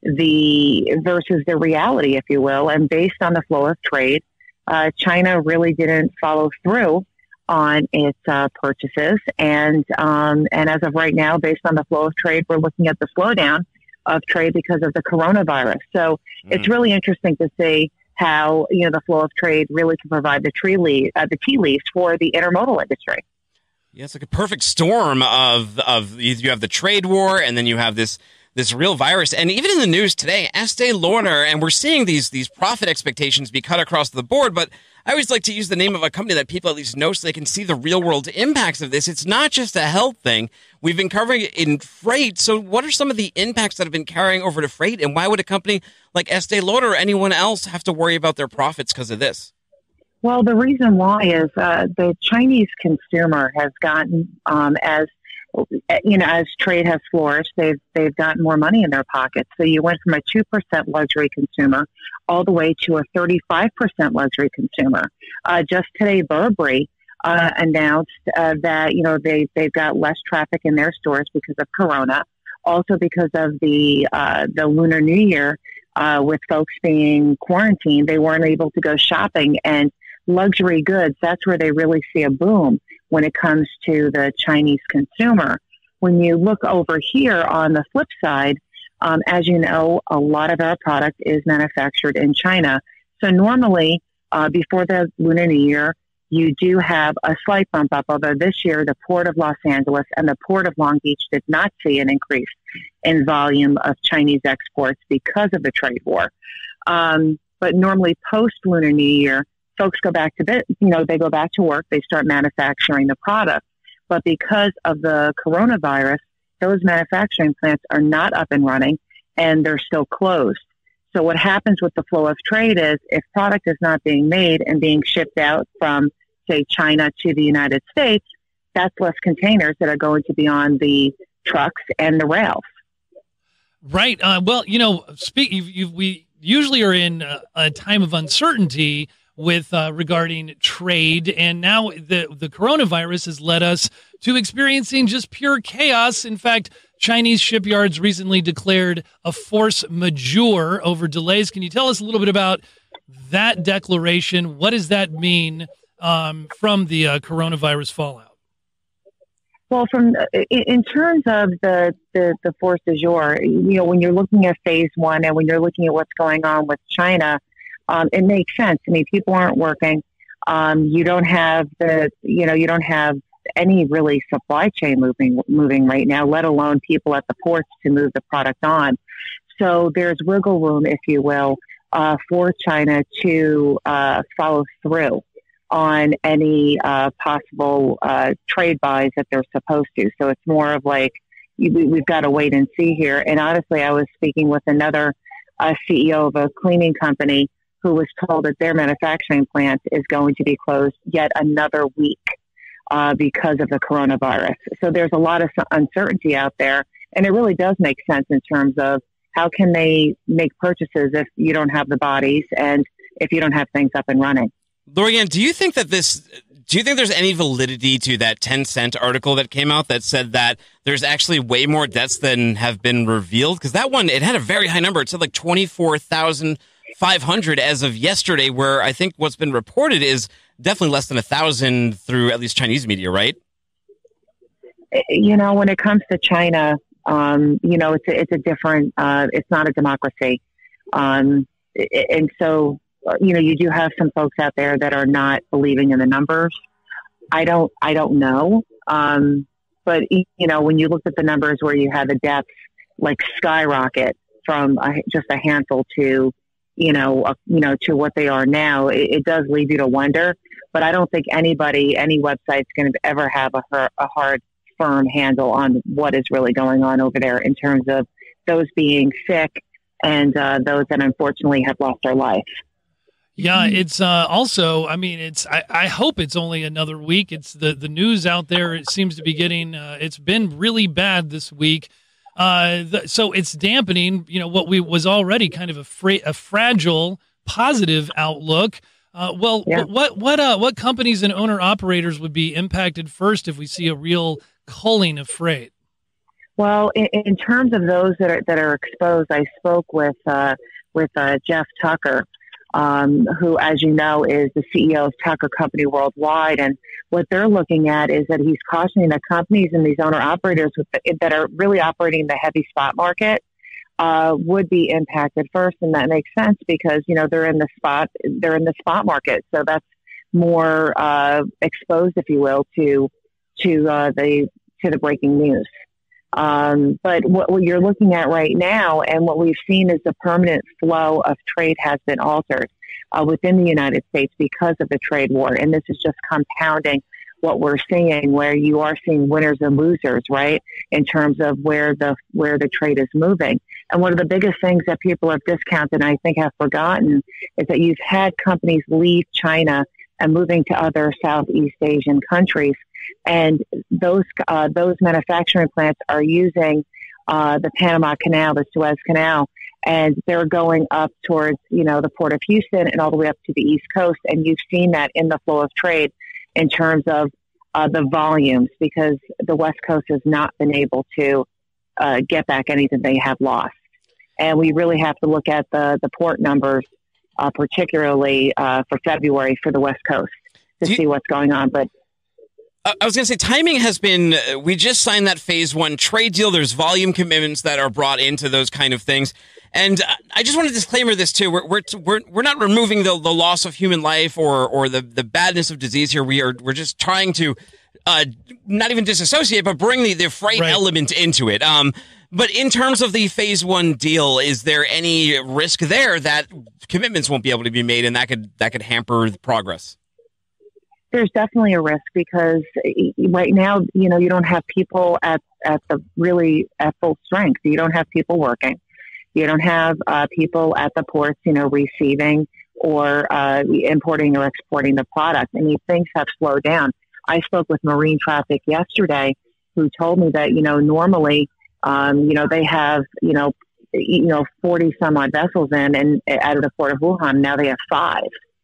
the versus the reality, if you will. And based on the flow of trade, uh, China really didn't follow through on its uh, purchases. And um, and as of right now, based on the flow of trade, we're looking at the slowdown of trade because of the coronavirus. So mm. it's really interesting to see how, you know, the flow of trade really can provide the tree lead, uh, the tea leaves for the intermodal industry. Yeah, it's like a perfect storm of of you have the trade war, and then you have this this real virus. And even in the news today, Estee Lauder, and we're seeing these these profit expectations be cut across the board. But I always like to use the name of a company that people at least know so they can see the real world impacts of this. It's not just a health thing. We've been covering it in freight. So what are some of the impacts that have been carrying over to freight? And why would a company like Estee Lauder or anyone else have to worry about their profits because of this? Well, the reason why is uh, the Chinese consumer has gotten, um, as you know, as trade has flourished, they've they've gotten more money in their pockets. So you went from a two percent luxury consumer all the way to a thirty-five percent luxury consumer. Uh, just today, Burberry uh, announced uh, that you know they they've got less traffic in their stores because of Corona, also because of the uh, the Lunar New Year. Uh, with folks being quarantined, they weren't able to go shopping, and luxury goods, that's where they really see a boom when it comes to the Chinese consumer. When you look over here on the flip side, um, as you know, a lot of our product is manufactured in China. So normally, uh, before the Lunar New Year, you do have a slight bump up, although this year the Port of Los Angeles and the Port of Long Beach did not see an increase in volume of Chinese exports because of the trade war. Um, but normally post-Lunar New Year, folks go back to bit, you know, they go back to work, they start manufacturing the product. But because of the coronavirus, those manufacturing plants are not up and running and they're still closed. So what happens with the flow of trade is if product is not being made and being shipped out from, say, China to the United States, that's less containers that are going to be on the trucks and the rails. Right. Uh, well, you know, speak, you've, you've, we usually are in a, a time of uncertainty with uh, regarding trade, and now the the coronavirus has led us to experiencing just pure chaos. In fact, Chinese shipyards recently declared a force majeure over delays. Can you tell us a little bit about that declaration? What does that mean um, from the uh, coronavirus fallout? Well, from in terms of the, the, the force majeure, you know, when you're looking at phase one and when you're looking at what's going on with China, Um, it makes sense. I mean, people aren't working. Um, you don't have the, you know, you don't have any really supply chain moving, moving right now, let alone people at the ports to move the product on. So there's wiggle room, if you will, uh, for China to uh, follow through on any uh, possible uh, trade buys that they're supposed to. So it's more of like, we, we've got to wait and see here. And honestly, I was speaking with another uh, C E O of a cleaning company who was told that their manufacturing plant is going to be closed yet another week uh, because of the coronavirus. So there's a lot of uncertainty out there, and it really does make sense in terms of how can they make purchases if you don't have the bodies and if you don't have things up and running. Lorianne, do you think that this, do you think there's any validity to that ten cent article that came out that said that there's actually way more deaths than have been revealed? Because that one, it had a very high number. It said like twenty-four thousand five hundred as of yesterday, where I think what's been reported is definitely less than a thousand through at least Chinese media, right? You know, when it comes to China, um, you know, it's a, it's a different, uh, it's not a democracy. Um, and so, you know, you do have some folks out there that are not believing in the numbers. I don't, I don't know. Um, but, you know, when you look at the numbers where you have the deaths like skyrocket from a, just a handful to, you know, uh, you know, to what they are now, it, it does lead you to wonder. But I don't think anybody, any website's going to ever have a, a hard, firm handle on what is really going on over there in terms of those being sick and uh, those that unfortunately have lost their life. Yeah, it's uh, also, I mean, it's. I, I hope it's only another week. It's the, the news out there. It seems to be getting, uh, it's been really bad this week. Uh, th- so it's dampening, you know, what we was already kind of a, fra- a fragile, positive outlook. Uh, well, Yeah. what what uh, what companies and owner operators would be impacted first if we see a real culling of freight? Well, in, in terms of those that are that are exposed, I spoke with uh, with uh, Jeff Tucker, um, who, as you know, is the C E O of Tucker Company Worldwide, and what they're looking at is that he's cautioning the companies and these owner operators with the, that are really operating in the heavy spot market uh, would be impacted first, and that makes sense because you know they're in the spot they're in the spot market, so that's more uh, exposed, if you will, to to uh, the to the breaking news. Um, but what, what you're looking at right now, and what we've seen is the permanent flow of trade has been altered uh, within the United States because of the trade war, and this is just compounding what we're seeing, where you are seeing winners and losers, right, in terms of where the where the trade is moving. And one of the biggest things that people have discounted, and I think have forgotten, is that you've had companies leave China and moving to other Southeast Asian countries, and those uh, those manufacturing plants are using uh, the Panama Canal, the Suez Canal, and they're going up towards you know the Port of Houston and all the way up to the East Coast, and you've seen that in the flow of trade in terms of uh, the volumes, because the West Coast has not been able to uh, get back anything they have lost. And we really have to look at the, the port numbers, uh, particularly uh, for February for the West Coast, to you, see what's going on. But I was going to say, timing has been, uh, we just signed that phase one trade deal. There's volume commitments that are brought into those kind of things. And uh, I just want to disclaimer this too. We're, we're, we're, we're not removing the, the loss of human life or, or the, the badness of disease here. We are, we're just trying to, uh, not even disassociate, but bring the, the freight right. element into it. Um, But in terms of the phase one deal, is there any risk there that commitments won't be able to be made, and that could that could hamper the progress? There's definitely a risk because right now, you know, you don't have people at, at the really at full strength. You don't have people working. You don't have uh, people at the ports, you know, receiving or uh, importing or exporting the product. I mean, things have slowed down. I spoke with marine traffic yesterday, who told me that you know normally. Um, you know, they have, you know, you know, forty some odd vessels in and out of the port of Wuhan. Now they have five.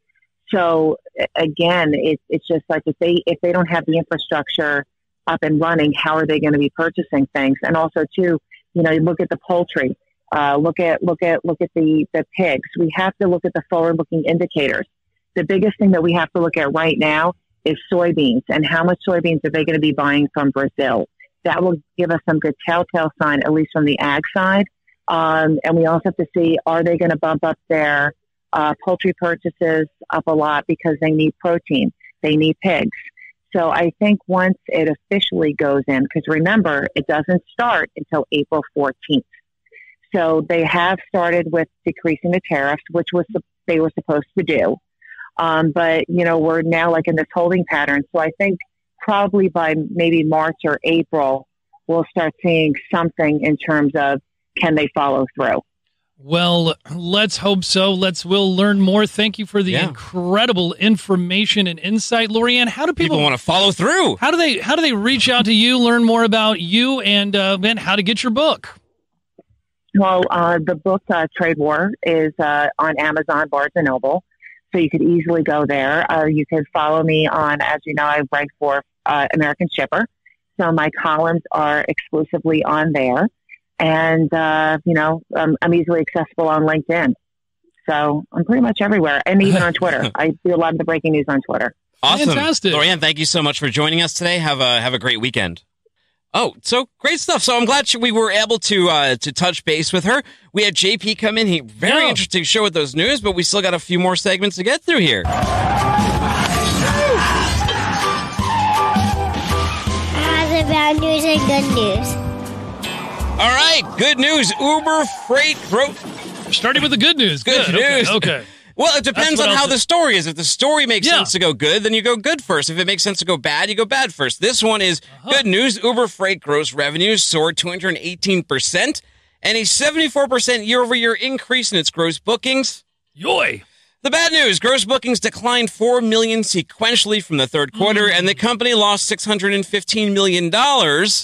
So again, it, it's just like if they, if they don't have the infrastructure up and running, how are they going to be purchasing things? And also too, you know, you look at the poultry, uh, look at, look at, look at the, the pigs. We have to look at the forward looking indicators. The biggest thing that we have to look at right now is soybeans and how much soybeans are they going to be buying from Brazil. That will give us some good telltale sign, at least from the ag side. Um, and we also have to see, are they going to bump up their uh, poultry purchases up a lot because they need protein, they need pigs. So I think once it officially goes in, because remember, it doesn't start until April fourteenth. So they have started with decreasing the tariffs, which was they were supposed to do. Um, but, you know, we're now like in this holding pattern. So I think probably by maybe March or April, we'll start seeing something in terms of can they follow through. Well, let's hope so. Let's we'll learn more. Thank you for the yeah. incredible information and insight, Lorianne. How do people, people want to follow through? How do they how do they reach out to you, learn more about you, and uh, and how to get your book? Well, uh, the book uh, Trade War is uh, on Amazon, Barnes and Noble. So you could easily go there, or you could follow me on, as you know, I write for uh, American Shipper. So my columns are exclusively on there. And, uh, you know, um, I'm easily accessible on LinkedIn. So I'm pretty much everywhere, and even on Twitter. I do a lot of the breaking news on Twitter. Awesome. Fantastic. Lorianne, thank you so much for joining us today. Have a, have a great weekend. Oh, so great stuff. So I'm glad we were able to uh, to touch base with her. We had J P come in. He very yeah. interesting show with those news, but we still got a few more segments to get through here. How's about news and good news? All right, good news. Uber freight growth. Starting with the good news. Good, good. news. Okay. okay. Well, it depends on how the story is. If the story makes yeah. sense to go good, then you go good first. If it makes sense to go bad, you go bad first. This one is uh-huh. good news. Uber freight gross revenues soared two hundred eighteen percent and a seventy-four percent year-over-year increase in its gross bookings. Yoy! The bad news, gross bookings declined four million dollars sequentially from the third quarter, mm. and the company lost six hundred fifteen million dollars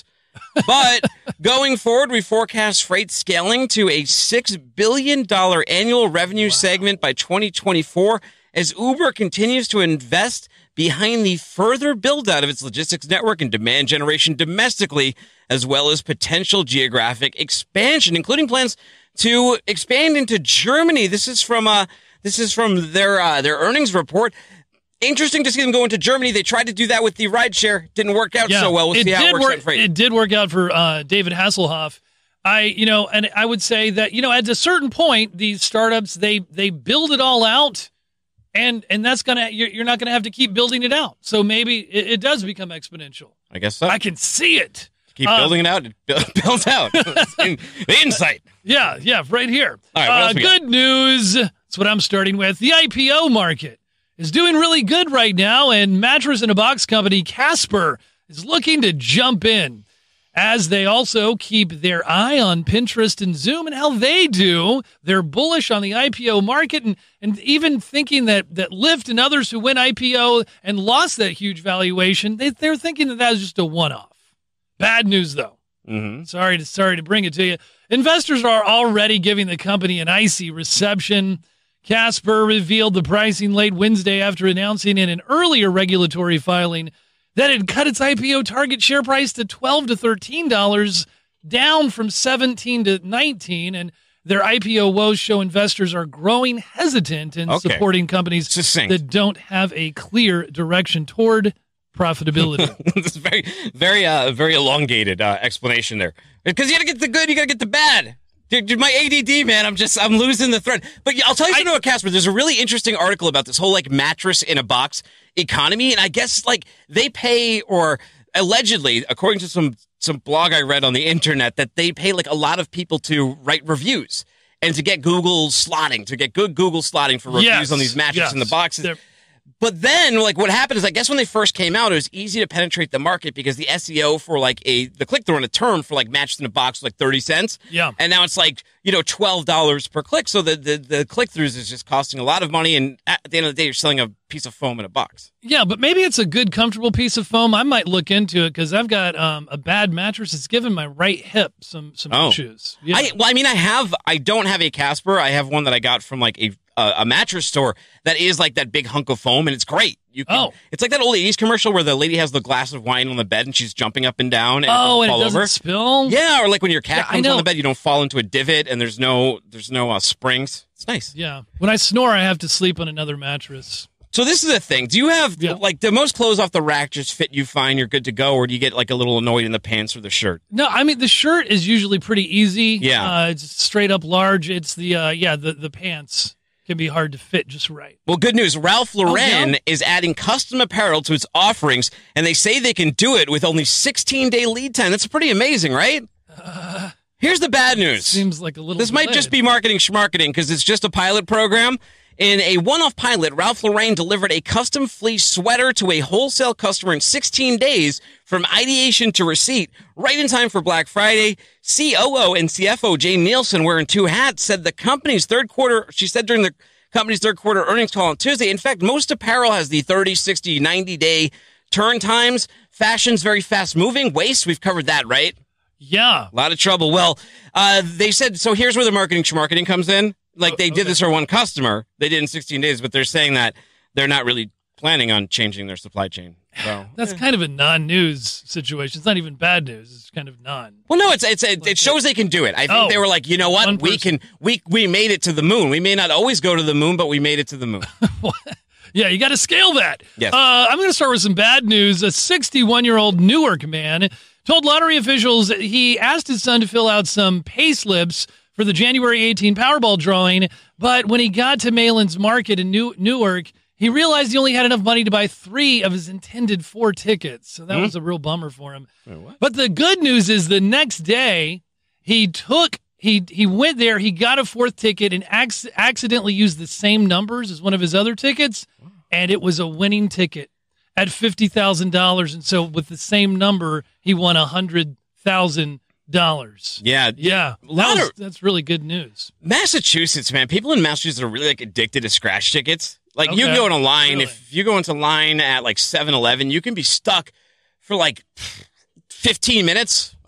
But going forward, we forecast freight scaling to a six billion dollars annual revenue wow. segment by twenty twenty-four as Uber continues to invest behind the further build-out of its logistics network and demand generation domestically, as well as potential geographic expansion, including plans to expand into Germany. This is from uh, this is from their uh, their earnings report. Interesting to see them go into Germany. They tried to do that with the rideshare. Didn't work out yeah, so well. We'll it see how it works work, out freight. It did work out for uh, David Hasselhoff. I, you know, and I would say that, you know, at a certain point, these startups, they they build it all out, and and that's gonna you're, you're not gonna have to keep building it out. So maybe it, it does become exponential. I guess so. I can see it. Keep um, building it out. It builds out. In, the insight. Yeah, yeah, right here. All right, what uh, else we good got? news. That's what I'm starting with. The I P O market is doing really good right now, and mattress in a box company Casper is looking to jump in, as they also keep their eye on Pinterest and Zoom and how they do. They're bullish on the I P O market, and, and even thinking that, that Lyft and others who went I P O and lost that huge valuation, they, they're thinking that that was just a one-off. Bad news, though. Mm-hmm. Sorry to sorry to bring it to you. Investors are already giving the company an icy reception. Casper revealed the pricing late Wednesday after announcing in an earlier regulatory filing that it cut its I P O target share price to twelve to thirteen dollars, down from seventeen to nineteen, and their I P O woes show investors are growing hesitant in okay. supporting companies Succinct. that don't have a clear direction toward profitability. This is very, very, uh, very elongated uh, explanation there. Because you got to get the good, you got to get the bad. Dude, dude, my A D D, man, I'm just, I'm losing the thread. But I'll tell you something about Casper. There's a really interesting article about this whole, like, mattress in a box economy. And I guess, like, they pay, or allegedly, according to some, some blog I read on the internet, that they pay, like, a lot of people to write reviews and to get Google slotting, to get good Google slotting for reviews yes, on these mattresses yes. in the boxes. They're- But then, like, what happened is, I guess when they first came out, it was easy to penetrate the market because the S E O for, like, a the click-through on a term for, like, mattress in a box was, like, thirty cents. Yeah. And now it's, like, you know, twelve dollars per click. So the, the, the click-throughs is just costing a lot of money. And at the end of the day, you're selling a piece of foam in a box. Yeah, but maybe it's a good, comfortable piece of foam. I might look into it because I've got um, a bad mattress. It's giving my right hip some some Oh. issues. Yeah. I, well, I mean, I have, I don't have a Casper. I have one that I got from, like, a uh, a mattress store that is, like, that big hunk of foam, and it's great. You can, oh. It's like that old eighties commercial where the lady has the glass of wine on the bed and she's jumping up and down and oh, it doesn't and fall it doesn't over. spill? Yeah, or like when your cat Yeah, I comes on know. the bed, you don't fall into a divot and there's no there's no uh, springs. It's nice. Yeah. When I snore, I have to sleep on another mattress. So this is the thing. Do you have, Yeah. like, the most clothes off the rack just fit you fine, you're good to go, or do you get, like, a little annoyed in the pants or the shirt? No, I mean, the shirt is usually pretty easy. Yeah. Uh, it's straight up large. It's the, uh, yeah, the, the pants can be hard to fit just right. Well, good news. Ralph Lauren Oh, yeah? is adding custom apparel to its offerings, and they say they can do it with only sixteen-day lead time. That's pretty amazing, right? Uh, Here's the bad news. Seems like a little This might delayed. just be marketing schmarketing because it's just a pilot program. In a one-off pilot, Ralph Lauren delivered a custom fleece sweater to a wholesale customer in sixteen days from ideation to receipt, right in time for Black Friday. C O O and C F O Jane Nielsen, wearing two hats, said the company's third quarter, she said during the company's third quarter earnings call on Tuesday, in fact, most apparel has the thirty, sixty, ninety-day turn times. Fashion's very fast-moving. Waste, we've covered that, right? Yeah. A lot of trouble. Well, uh, they said, so here's where the marketing schmarketing comes in. Like, they did okay. this for one customer. They did in sixteen days, but they're saying that they're not really planning on changing their supply chain. So That's kind of a non-news situation. It's not even bad news. It's kind of non. Well, no, it's, it's it, it shows they can do it. I think Oh, they were like, you know what? one We person. can we we made it to the moon. We may not always go to the moon, but we made it to the moon. Yeah, you got to scale that. Yes. Uh, I'm going to start with some bad news. A sixty-one-year-old Newark man told lottery officials that he asked his son to fill out some pay slips for the January eighteenth Powerball drawing, but when he got to Malin's Market in New- Newark, he realized he only had enough money to buy three of his intended four tickets. So that Hmm? was a real bummer for him. Wait, what? But the good news is the next day, he took he he went there, he got a fourth ticket and ac- accidentally used the same numbers as one of his other tickets, and it was a winning ticket at fifty thousand dollars. And so with the same number, he won one hundred thousand dollars. Yeah. Yeah, A lot that was- of- that's really good news. Massachusetts, man. People in Massachusetts are really like addicted to scratch tickets. Like you Okay. go in a line, Really? if you go into line at like seven eleven, you can be stuck for like fifteen minutes.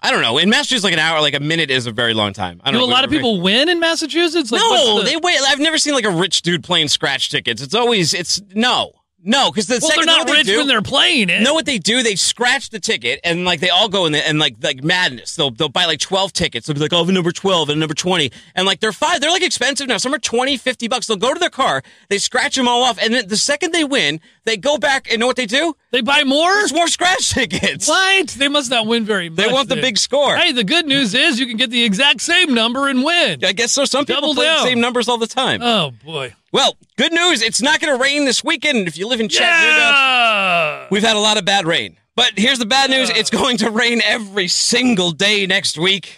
I don't know. In Massachusetts, like an hour, like a minute is a very long time. I don't Do know. a lot of people win in Massachusetts? Like, no, the... they wait. I've never seen like a rich dude playing scratch tickets. It's always, it's no. No, because the well, second they're not they rich do, when they're playing it. Know what they do? They scratch the ticket and like they all go in the, and like like madness. They'll they'll buy like twelve tickets. They'll be like, oh, I have a number twelve and a number twenty, and like they're five. They're like expensive now. Some are twenty, fifty bucks. They'll go to their car, they scratch them all off, and then the second they win, they go back and know what they do? They buy more. There's more scratch tickets. What? They must not win very much. They want the then. big score. Hey, the good news is you can get the exact same number and win. I guess so. Some people Double play down. the same numbers all the time. Oh boy. Well, good news. It's not going to rain this weekend if you live in Chattanooga. Yeah! We've had a lot of bad rain. But here's the bad news. It's going to rain every single day next week.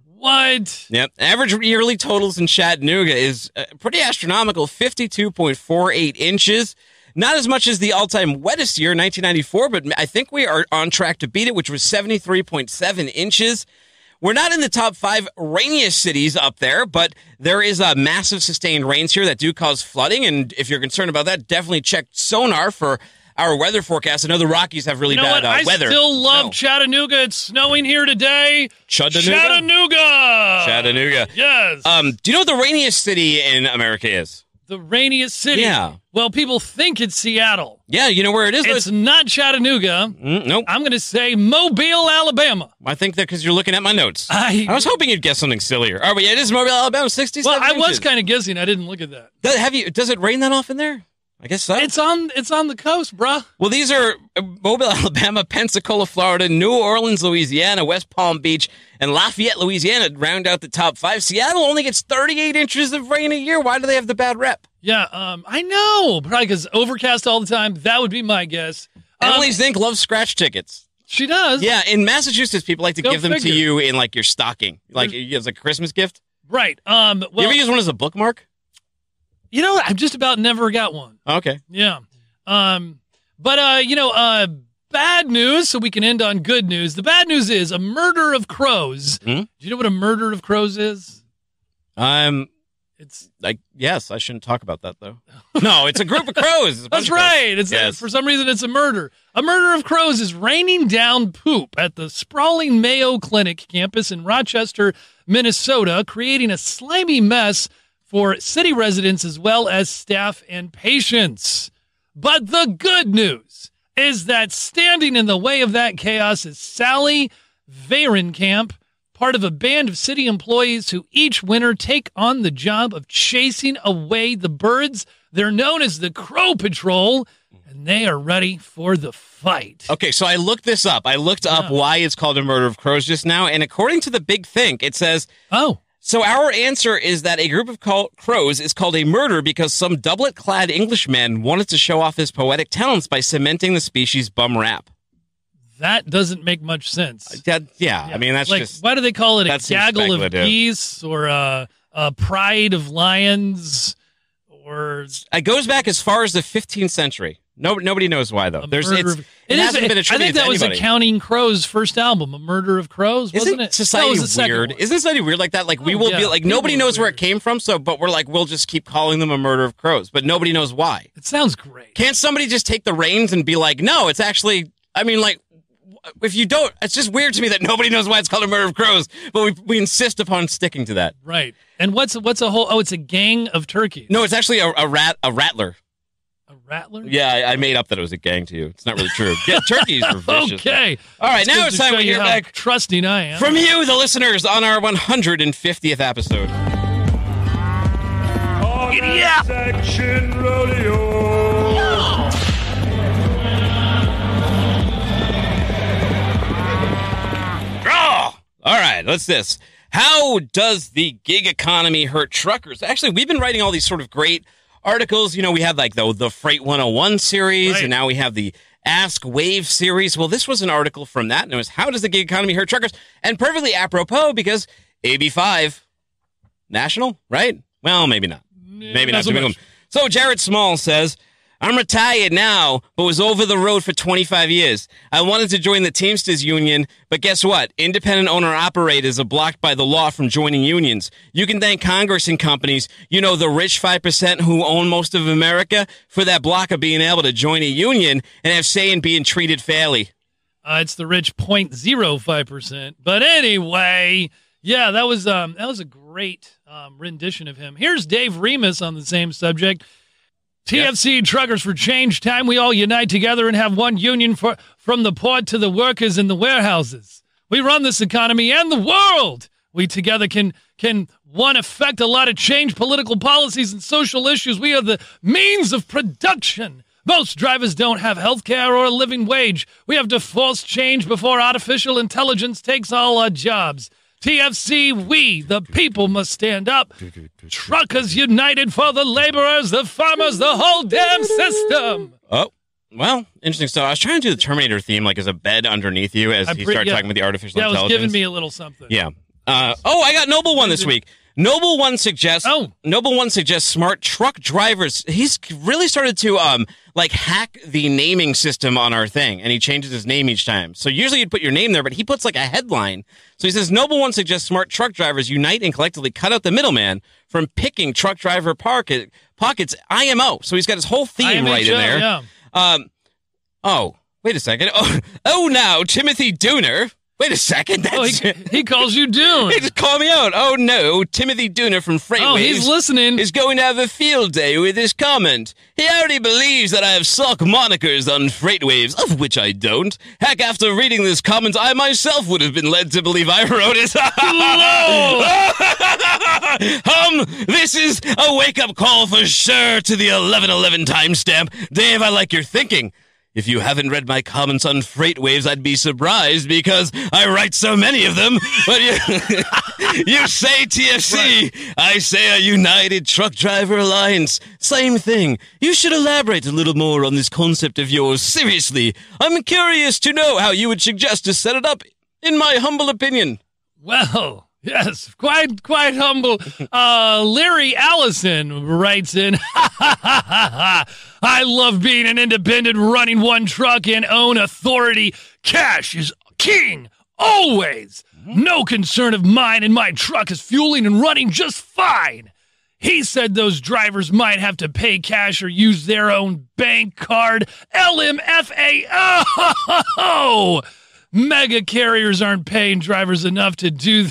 What? Yep. Average yearly totals in Chattanooga is uh, pretty astronomical, fifty-two point four eight inches. Not as much as the all-time wettest year, nineteen ninety-four, but I think we are on track to beat it, which was seventy-three point seven inches. We're not in the top five rainiest cities up there, but there is a massive sustained rains here that do cause flooding. And if you're concerned about that, definitely check Sonar for our weather forecast. I know the Rockies have really You know bad what? uh, I weather. still love No. Chattanooga. It's snowing here today. Chattanooga? Chattanooga. Chattanooga. Yes. Um, do you know what the rainiest city in America is? The rainiest city. Yeah. Well, people think it's Seattle. Yeah, you know where it is? It's not Chattanooga. Mm, nope. I'm going to say Mobile, Alabama. I think that because you're looking at my notes. I, I was hoping you'd guess something sillier. Oh, but yeah, it is Mobile, Alabama, sixty-seven well, I was inches. kind of guessing. I didn't look at that. Does, have you, does it rain that often there? I guess so. It's on. It's on the coast, bruh. Well, these are uh, Mobile, Alabama, Pensacola, Florida, New Orleans, Louisiana, West Palm Beach, and Lafayette, Louisiana round out the top five. Seattle only gets thirty-eight inches of rain a year. Why do they have the bad rep? Yeah, um, I know. Probably because overcast all the time. That would be my guess. Um, Emily Zink loves scratch tickets. She does. Yeah, in Massachusetts, people like to Go give them figure. to you in like your stocking, like as a Christmas gift. Right. Um. Well, you ever use one as a bookmark? You know, I've just about never got one. Okay. Yeah. Um. But uh, you know, uh, bad news. So we can end on good news. The bad news is a murder of crows. Hmm? Do you know what a murder of crows is? Um. It's like yes, I shouldn't talk about that though. No, it's a group of crows. It's a bunch That's of crows. right. It's Yes. for some reason it's a murder. A murder of crows is raining down poop at the sprawling Mayo Clinic campus in Rochester, Minnesota, creating a slimy mess for city residents as well as staff and patients. But the good news is that standing in the way of that chaos is Sally Vahrenkamp, part of a band of city employees who each winter take on the job of chasing away the birds. They're known as the Crow Patrol, and they are ready for the fight. Okay, so I looked this up. I looked up Yeah. why it's called a murder of crows just now, and according to the Big Think, it says, Oh, so our answer is that a group of call- crows is called a murder because some doublet-clad Englishman wanted to show off his poetic talents by cementing the species bum rap. that doesn't make much sense. That, yeah, I mean, that's like, just... why do they call it a that seems gaggle of speculative. geese or a, a pride of lions or It goes back as far as the fifteenth century. No, nobody knows why, though. a There's, murder it's, of... it, It is- hasn't been I attributed think that to was anybody. a Counting Crows first album, A Murder of Crows, wasn't Isn't it? society that was the second weird? one. Isn't society weird like that? Like we Oh, will yeah. be like People nobody are knows where it weird. came from, so but we're like we'll just keep calling them a murder of crows, but nobody knows why. It sounds great. Can't somebody just take the reins and be like, no, it's actually, I mean, like, if you don't, it's just weird to me that nobody knows why it's called a murder of crows, but we, we insist upon sticking to that. Right. And what's what's a whole? Oh, it's a gang of turkeys. No, it's actually a, a rat, a rattler. A rattler. Yeah, I, I made up that it was a gang to you. It's not really true. Yeah, turkeys are vicious. Okay. All right, now Just it's to time show we you hear how back trusting I am. from you, the listeners, on our one hundred fiftieth episode. Yeah. Section rodeo. Oh, all right, what's this? How does the gig economy hurt truckers? Actually, we've been writing all these sort of great articles. You know, we had like the, the Freight one oh one series, Right. and now we have the Ask Wave series. Well, this was an article from that, and it was How Does the Gig Economy Hurt Truckers? And perfectly apropos because A B five, national, right? Well, maybe not. Maybe not not. so Too much. big. So Jared Small says, I'm retired now, but was over the road for twenty-five years. I wanted to join the Teamsters Union, but guess what? Independent owner-operators are blocked by the law from joining unions. You can thank Congress and companies, you know, the rich five percent who own most of America, for that block of being able to join a union and have say in being treated fairly. Uh, it's the rich zero point zero five percent. But anyway, yeah, that was um, that was a great um, rendition of him. Here's Dave Remus on the same subject. T F C yep. Truckers for Change. Time we all unite together and have one union for from the port to the workers in the warehouses. We run this economy and the world. We together can can one affect a lot of change, political policies and social issues. We are the means of production. Most drivers don't have health care or a living wage. We have to force change before artificial intelligence takes all our jobs. T F C, we, the people, must stand up. Truckers united for the laborers, the farmers, the whole damn system. Oh, well, interesting stuff. I was trying to do the Terminator theme, like as a bed underneath you as I he pre- started yeah. talking about the artificial yeah, intelligence. Yeah, it was giving me a little something. Yeah. Uh, oh, I got Noble One this week. Noble One suggests. Oh. Noble One suggests smart truck drivers. He's really started to um like hack the naming system on our thing, and he changes his name each time. So usually you'd put your name there, but he puts like a headline. So he says Noble One suggests smart truck drivers unite and collectively cut out the middleman from picking truck driver pocket pockets. I M O. So he's got his whole theme I M H O, right in there. Yeah. Um. Oh, wait a second. Oh, oh, now Timothy Dooner. Wait a second. That's, oh, he, he calls you Dune. He just called me out. Oh, no. Timothy Dooner from FreightWaves oh, he's listening. is going to have a field day with his comment. He already believes that I have sock monikers on FreightWaves, of which I don't. Heck, after reading this comment, I myself would have been led to believe I wrote it. um, this is a wake-up call for sure to the eleven eleven timestamp. Dave, I like your thinking. If you haven't read my comments on FreightWaves, I'd be surprised because I write so many of them. But you, you say T F C, right. I say a United Truck Driver Alliance. Same thing. You should elaborate a little more on this concept of yours. Seriously, I'm curious to know how you would suggest to set it up, in my humble opinion. Well, yes, quite quite humble. Uh, Larry Allison writes in, I love being an independent, running one truck and own authority. Cash is king, always. No concern of mine, and my truck is fueling and running just fine. He said those drivers might have to pay cash or use their own bank card. L M F A O! Mega carriers aren't paying drivers enough to do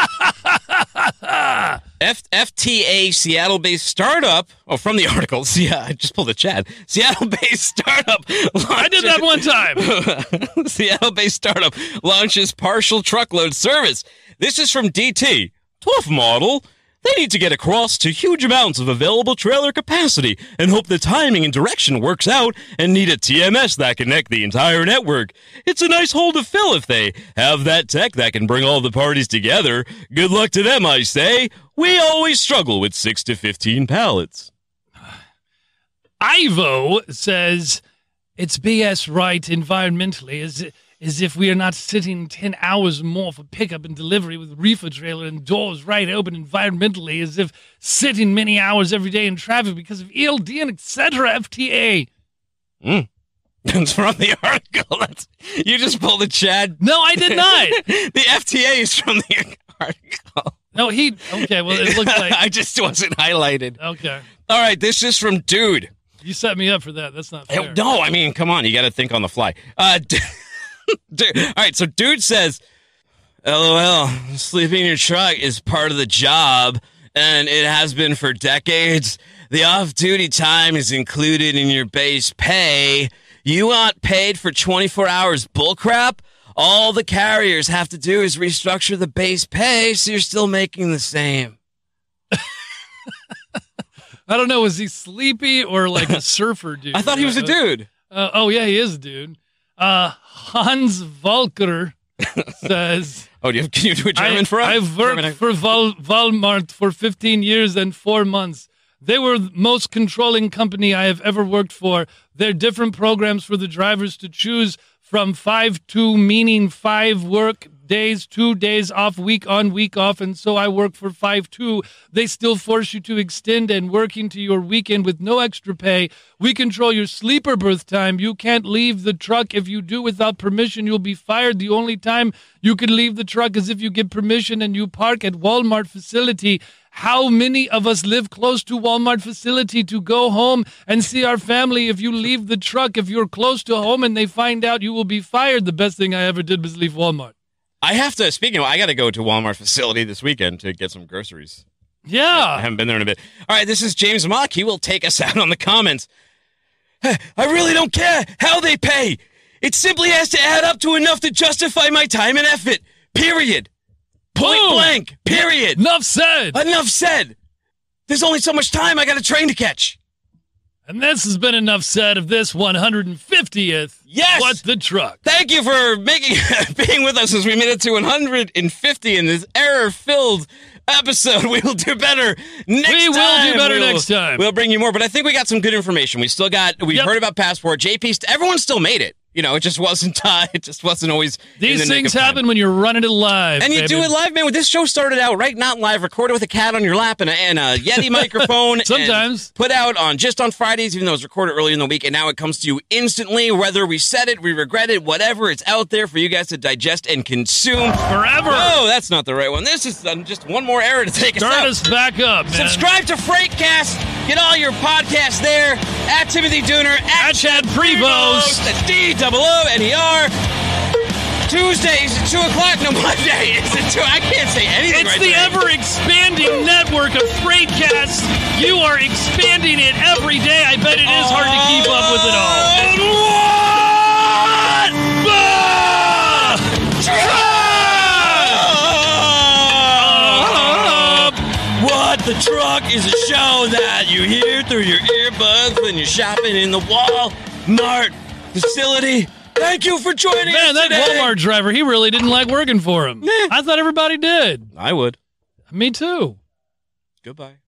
that. F- FTA, Seattle-based startup. Oh, from the article. Yeah, I just pulled a Chad. Seattle-based startup. Launches, I did that one time. Seattle-based startup launches partial truckload service. This is from D T. Tough model. They need to get across to huge amounts of available trailer capacity and hope the timing and direction works out and need a T M S that can connect the entire network. It's a nice hole to fill if they have that tech that can bring all the parties together. Good luck to them, I say. We always struggle with six to fifteen pallets. Ivo says, it's B S right environmentally, as, as if we are not sitting ten hours more for pickup and delivery with reefer trailer and doors right open environmentally, as if sitting many hours every day in traffic because of E L D and et cetera. F T A. Mm. That's from the article. That's, you just pulled a Chad. No, I did not. The F T A is from the article. No, he... Okay, well, it looks like... I just wasn't highlighted. Okay. All right, this is from Dude. You set me up for that. That's not fair. No, I mean, come on. You got to think on the fly. Uh, dude, all right, so Dude says, LOL, sleeping in your truck is part of the job, and it has been for decades. The off-duty time is included in your base pay. You want paid for twenty-four hours bullcrap? All the carriers have to do is restructure the base pay, so you're still making the same. I don't know. Was he sleepy or like a surfer dude? I thought he was a dude. Uh, oh, yeah, he is a dude. Uh, Hans Volker says... Oh, do you have, can you do a German I, for us? I've worked German. for Val, Walmart for fifteen years and four months. They were the most controlling company I have ever worked for. There are different programs for the drivers to choose from five two, meaning five work days, two days off, week on, week off, and so I work for five two. They still force you to extend and work into your weekend with no extra pay. We control your sleeper berth time. You can't leave the truck. If you do without permission, you'll be fired. The only time you can leave the truck is if you get permission and you park at Walmart facility. How many of us live close to Walmart facility to go home and see our family? If you leave the truck, if you're close to home and they find out, you will be fired. The best thing I ever did was leave Walmart. I have to, speaking of, I got to go to Walmart facility this weekend to get some groceries. Yeah. I haven't been there in a bit. All right, this is James Mock. He will take us out on the comments. I really don't care how they pay. It simply has to add up to enough to justify my time and effort. Period. Point Boom. blank. Period. Enough said. Enough said. There's only so much time. I got a train to catch. And this has been enough said of this one hundred fiftieth. Yes. What the truck. Thank you for making being with us as we made it to one hundred fifty in this error-filled episode. We will do better next time. We will do better we'll, next time. We'll bring you more, but I think we got some good information. We still got, we've Yep. heard about Passport. J P, st- everyone still made it. You know, it just wasn't time. It just wasn't always. These in the things nick of time. happen when you're running it live. And you baby. do it live, man. This show started out, right? Not live, recorded with a cat on your lap and a, and a Yeti microphone. Sometimes. And put out on just on Fridays, even though it was recorded earlier in the week. And now it comes to you instantly. Whether we said it, we regret it, whatever. It's out there for you guys to digest and consume. Forever. No, that's not the right one. This is um, just one more error to take us Start out. us back up, man. Subscribe to Freightcast. Get all your podcasts there. At Timothy Dooner. At, At Chad Prevost. That's D O O N E R. Tuesdays at two o'clock. No, Monday is at two. I can't say anything It's right the today. ever-expanding network of Freightcasts. You are expanding it every day. I bet it is hard to keep up with it all. What the Truck is a show that you hear through your earbuds when you're shopping in the Walmart facility. Thank you for joining Man, us that today. Walmart driver, he really didn't like working for him. Nah. I thought everybody did. I would. Me too. Goodbye.